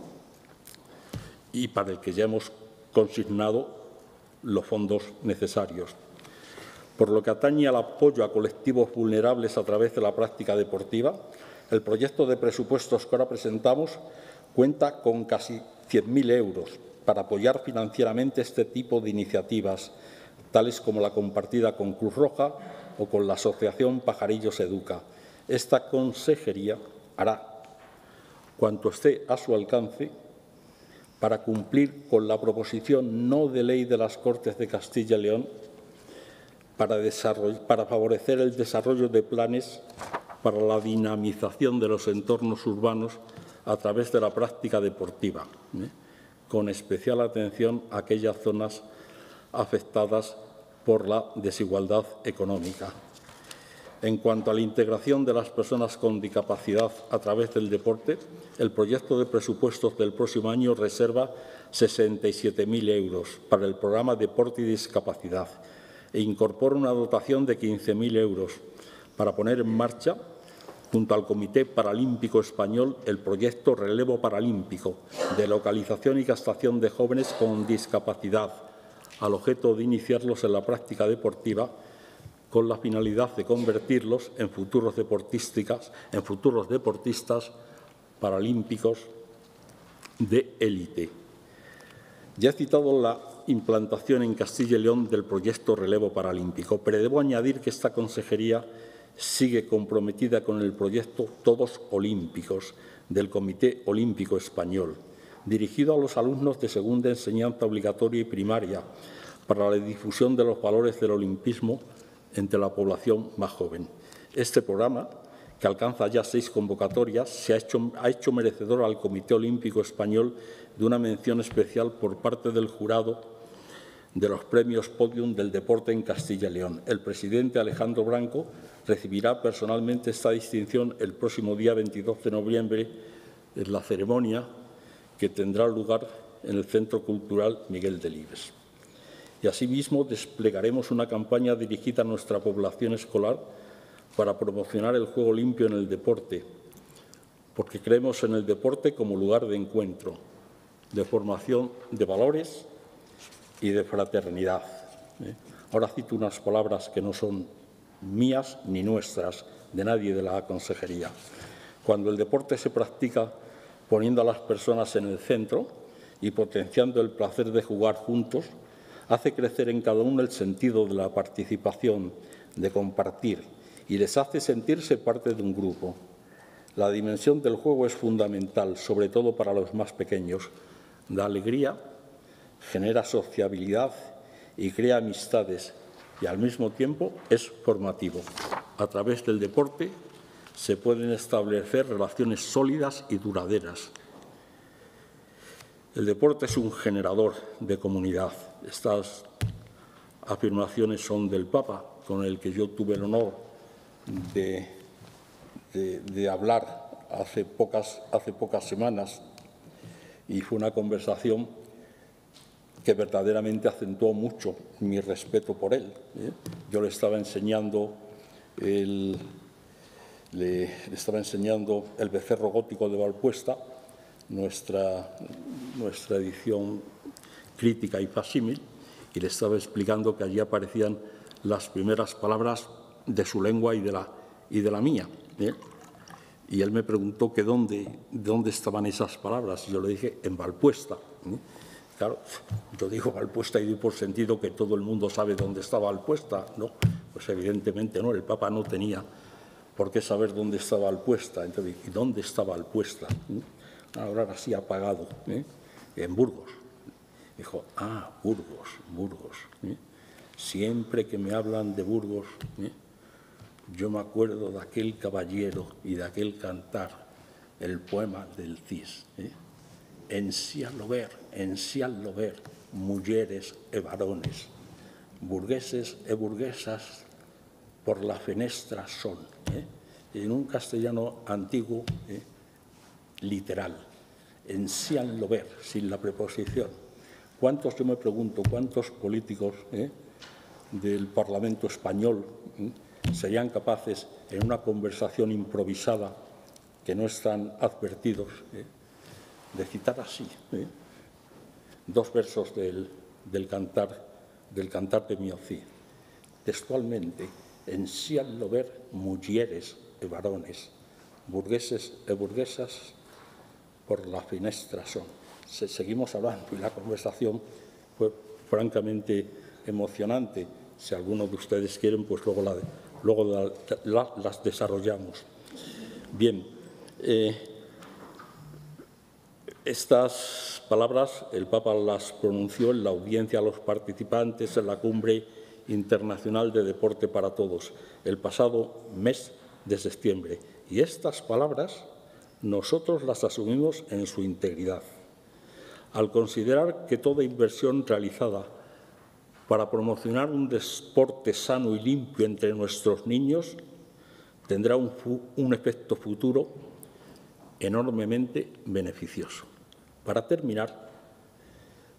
y para el que ya hemos consignado los fondos necesarios. Por lo que atañe al apoyo a colectivos vulnerables a través de la práctica deportiva, el proyecto de presupuestos que ahora presentamos cuenta con casi cien mil euros para apoyar financieramente este tipo de iniciativas, tales como la compartida con Cruz Roja o con la Asociación Pajarillos Educa. Esta consejería hará cuanto esté a su alcance para cumplir con la proposición no de ley de las Cortes de Castilla y León para, para favorecer el desarrollo de planes para la dinamización de los entornos urbanos a través de la práctica deportiva, ¿eh? con especial atención a aquellas zonas afectadas por la desigualdad económica. En cuanto a la integración de las personas con discapacidad a través del deporte, el proyecto de presupuestos del próximo año reserva sesenta y siete mil euros para el programa Deporte y Discapacidad. e incorpora una dotación de quince mil euros para poner en marcha, junto al Comité Paralímpico Español, el proyecto Relevo Paralímpico de localización y captación de jóvenes con discapacidad, al objeto de iniciarlos en la práctica deportiva con la finalidad de convertirlos en futuros deportistas, en futuros deportistas paralímpicos de élite. Ya he citado la implantación en Castilla y León del proyecto Relevo Paralímpico, pero debo añadir que esta consejería sigue comprometida con el proyecto Todos Olímpicos del Comité Olímpico Español, dirigido a los alumnos de segunda enseñanza obligatoria y primaria para la difusión de los valores del olimpismo entre la población más joven. Este programa, que alcanza ya seis convocatorias, se ha hecho, ha hecho merecedor al Comité Olímpico Español de una mención especial por parte del jurado de los premios Podium del deporte en Castilla y León. El presidente Alejandro Branco recibirá personalmente esta distinción el próximo día veintidós de noviembre en la ceremonia que tendrá lugar en el Centro Cultural Miguel Delibes. Y asimismo desplegaremos una campaña dirigida a nuestra población escolar para promocionar el juego limpio en el deporte, porque creemos en el deporte como lugar de encuentro, de formación de valores y de fraternidad. Ahora cito unas palabras que no son mías ni nuestras, de nadie de la consejería. Cuando el deporte se practica poniendo a las personas en el centro y potenciando el placer de jugar juntos, hace crecer en cada uno el sentido de la participación, de compartir, y les hace sentirse parte de un grupo. La dimensión del juego es fundamental, sobre todo para los más pequeños. Da alegría, genera sociabilidad y crea amistades, y al mismo tiempo es formativo. A través del deporte se pueden establecer relaciones sólidas y duraderas. El deporte es un generador de comunidad. Estas afirmaciones son del Papa, con el que yo tuve el honor de, de, de hablar hace pocas, hace pocas semanas, y fue una conversación que verdaderamente acentuó mucho mi respeto por él. ¿eh? Yo le estaba enseñando el, le, le estaba enseñando el Becerro Gótico de Valpuesta, nuestra, nuestra edición crítica y facsímil, y le estaba explicando que allí aparecían las primeras palabras de su lengua y de la, y de la mía. ¿eh? Y él me preguntó que dónde, dónde estaban esas palabras. Y yo le dije, en Valpuesta. ¿eh? Claro, yo digo Valpuesta y doy por sentido que todo el mundo sabe dónde estaba Valpuesta. No, pues evidentemente no, el Papa no tenía por qué saber dónde estaba Valpuesta. Entonces, ¿y dónde estaba Valpuesta? ¿eh? Ahora así apagado, ¿eh? en Burgos. Dijo, ah, Burgos, Burgos. ¿eh? Siempre que me hablan de Burgos, ¿eh? yo me acuerdo de aquel caballero y de aquel cantar, el poema del Cis. ¿eh? Ensialo ver, ensialo ver, mujeres e varones, burgueses e burguesas por la fenestra son. ¿eh? En un castellano antiguo, ¿eh? literal, ensialo ver, sin la preposición. ¿Cuántos, yo me pregunto, cuántos políticos ¿eh? del Parlamento español ¿eh? serían capaces, en una conversación improvisada, que no están advertidos, ¿eh? de citar así ¿eh? dos versos del, del, cantar, del cantar de Mio Cid? Textualmente, ensialo ver mujeres e varones, burgueses e burguesas por la finestra son. Se, seguimos hablando y la conversación fue francamente emocionante. Si alguno de ustedes quieren, pues luego, la, luego la, la, las desarrollamos. Bien, eh, estas palabras el Papa las pronunció en la audiencia a los participantes en la Cumbre Internacional de Deporte para Todos el pasado mes de septiembre. Y estas palabras nosotros las asumimos en su integridad. Al considerar que toda inversión realizada para promocionar un deporte sano y limpio entre nuestros niños tendrá un, un efecto futuro enormemente beneficioso. Para terminar,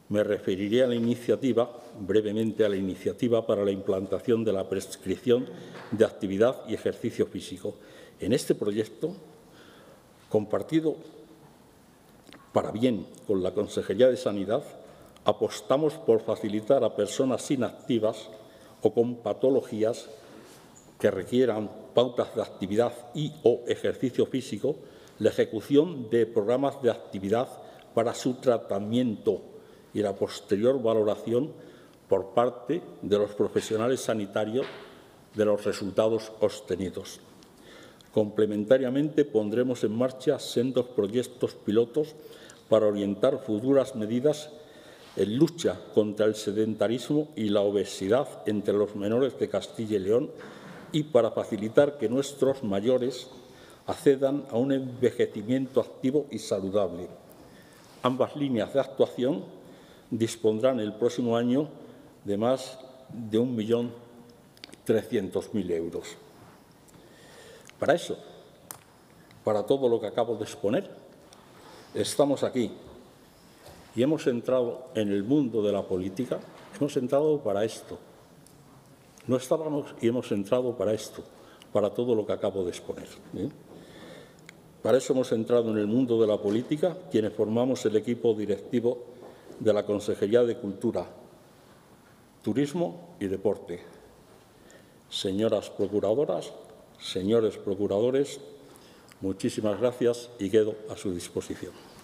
Me referiré a la iniciativa, brevemente a la iniciativa para la implantación de la prescripción de actividad y ejercicio físico. En este proyecto, compartido para bien con la Consejería de Sanidad, apostamos por facilitar a personas inactivas o con patologías que requieran pautas de actividad y o ejercicio físico la ejecución de programas de actividad para su tratamiento y la posterior valoración por parte de los profesionales sanitarios de los resultados obtenidos. Complementariamente, pondremos en marcha sendos proyectos pilotos para orientar futuras medidas en lucha contra el sedentarismo y la obesidad entre los menores de Castilla y León y para facilitar que nuestros mayores accedan a un envejecimiento activo y saludable. Ambas líneas de actuación dispondrán el próximo año de más de un millón trescientos mil euros. Para eso, para todo lo que acabo de exponer, estamos aquí y hemos entrado en el mundo de la política, hemos entrado para esto. No estábamos y hemos entrado para esto, para todo lo que acabo de exponer. ¿eh? Para eso hemos entrado en el mundo de la política, quienes formamos el equipo directivo de la Consejería de Cultura, Turismo y Deporte. Señoras procuradoras, señores procuradores, muchísimas gracias y quedo a su disposición.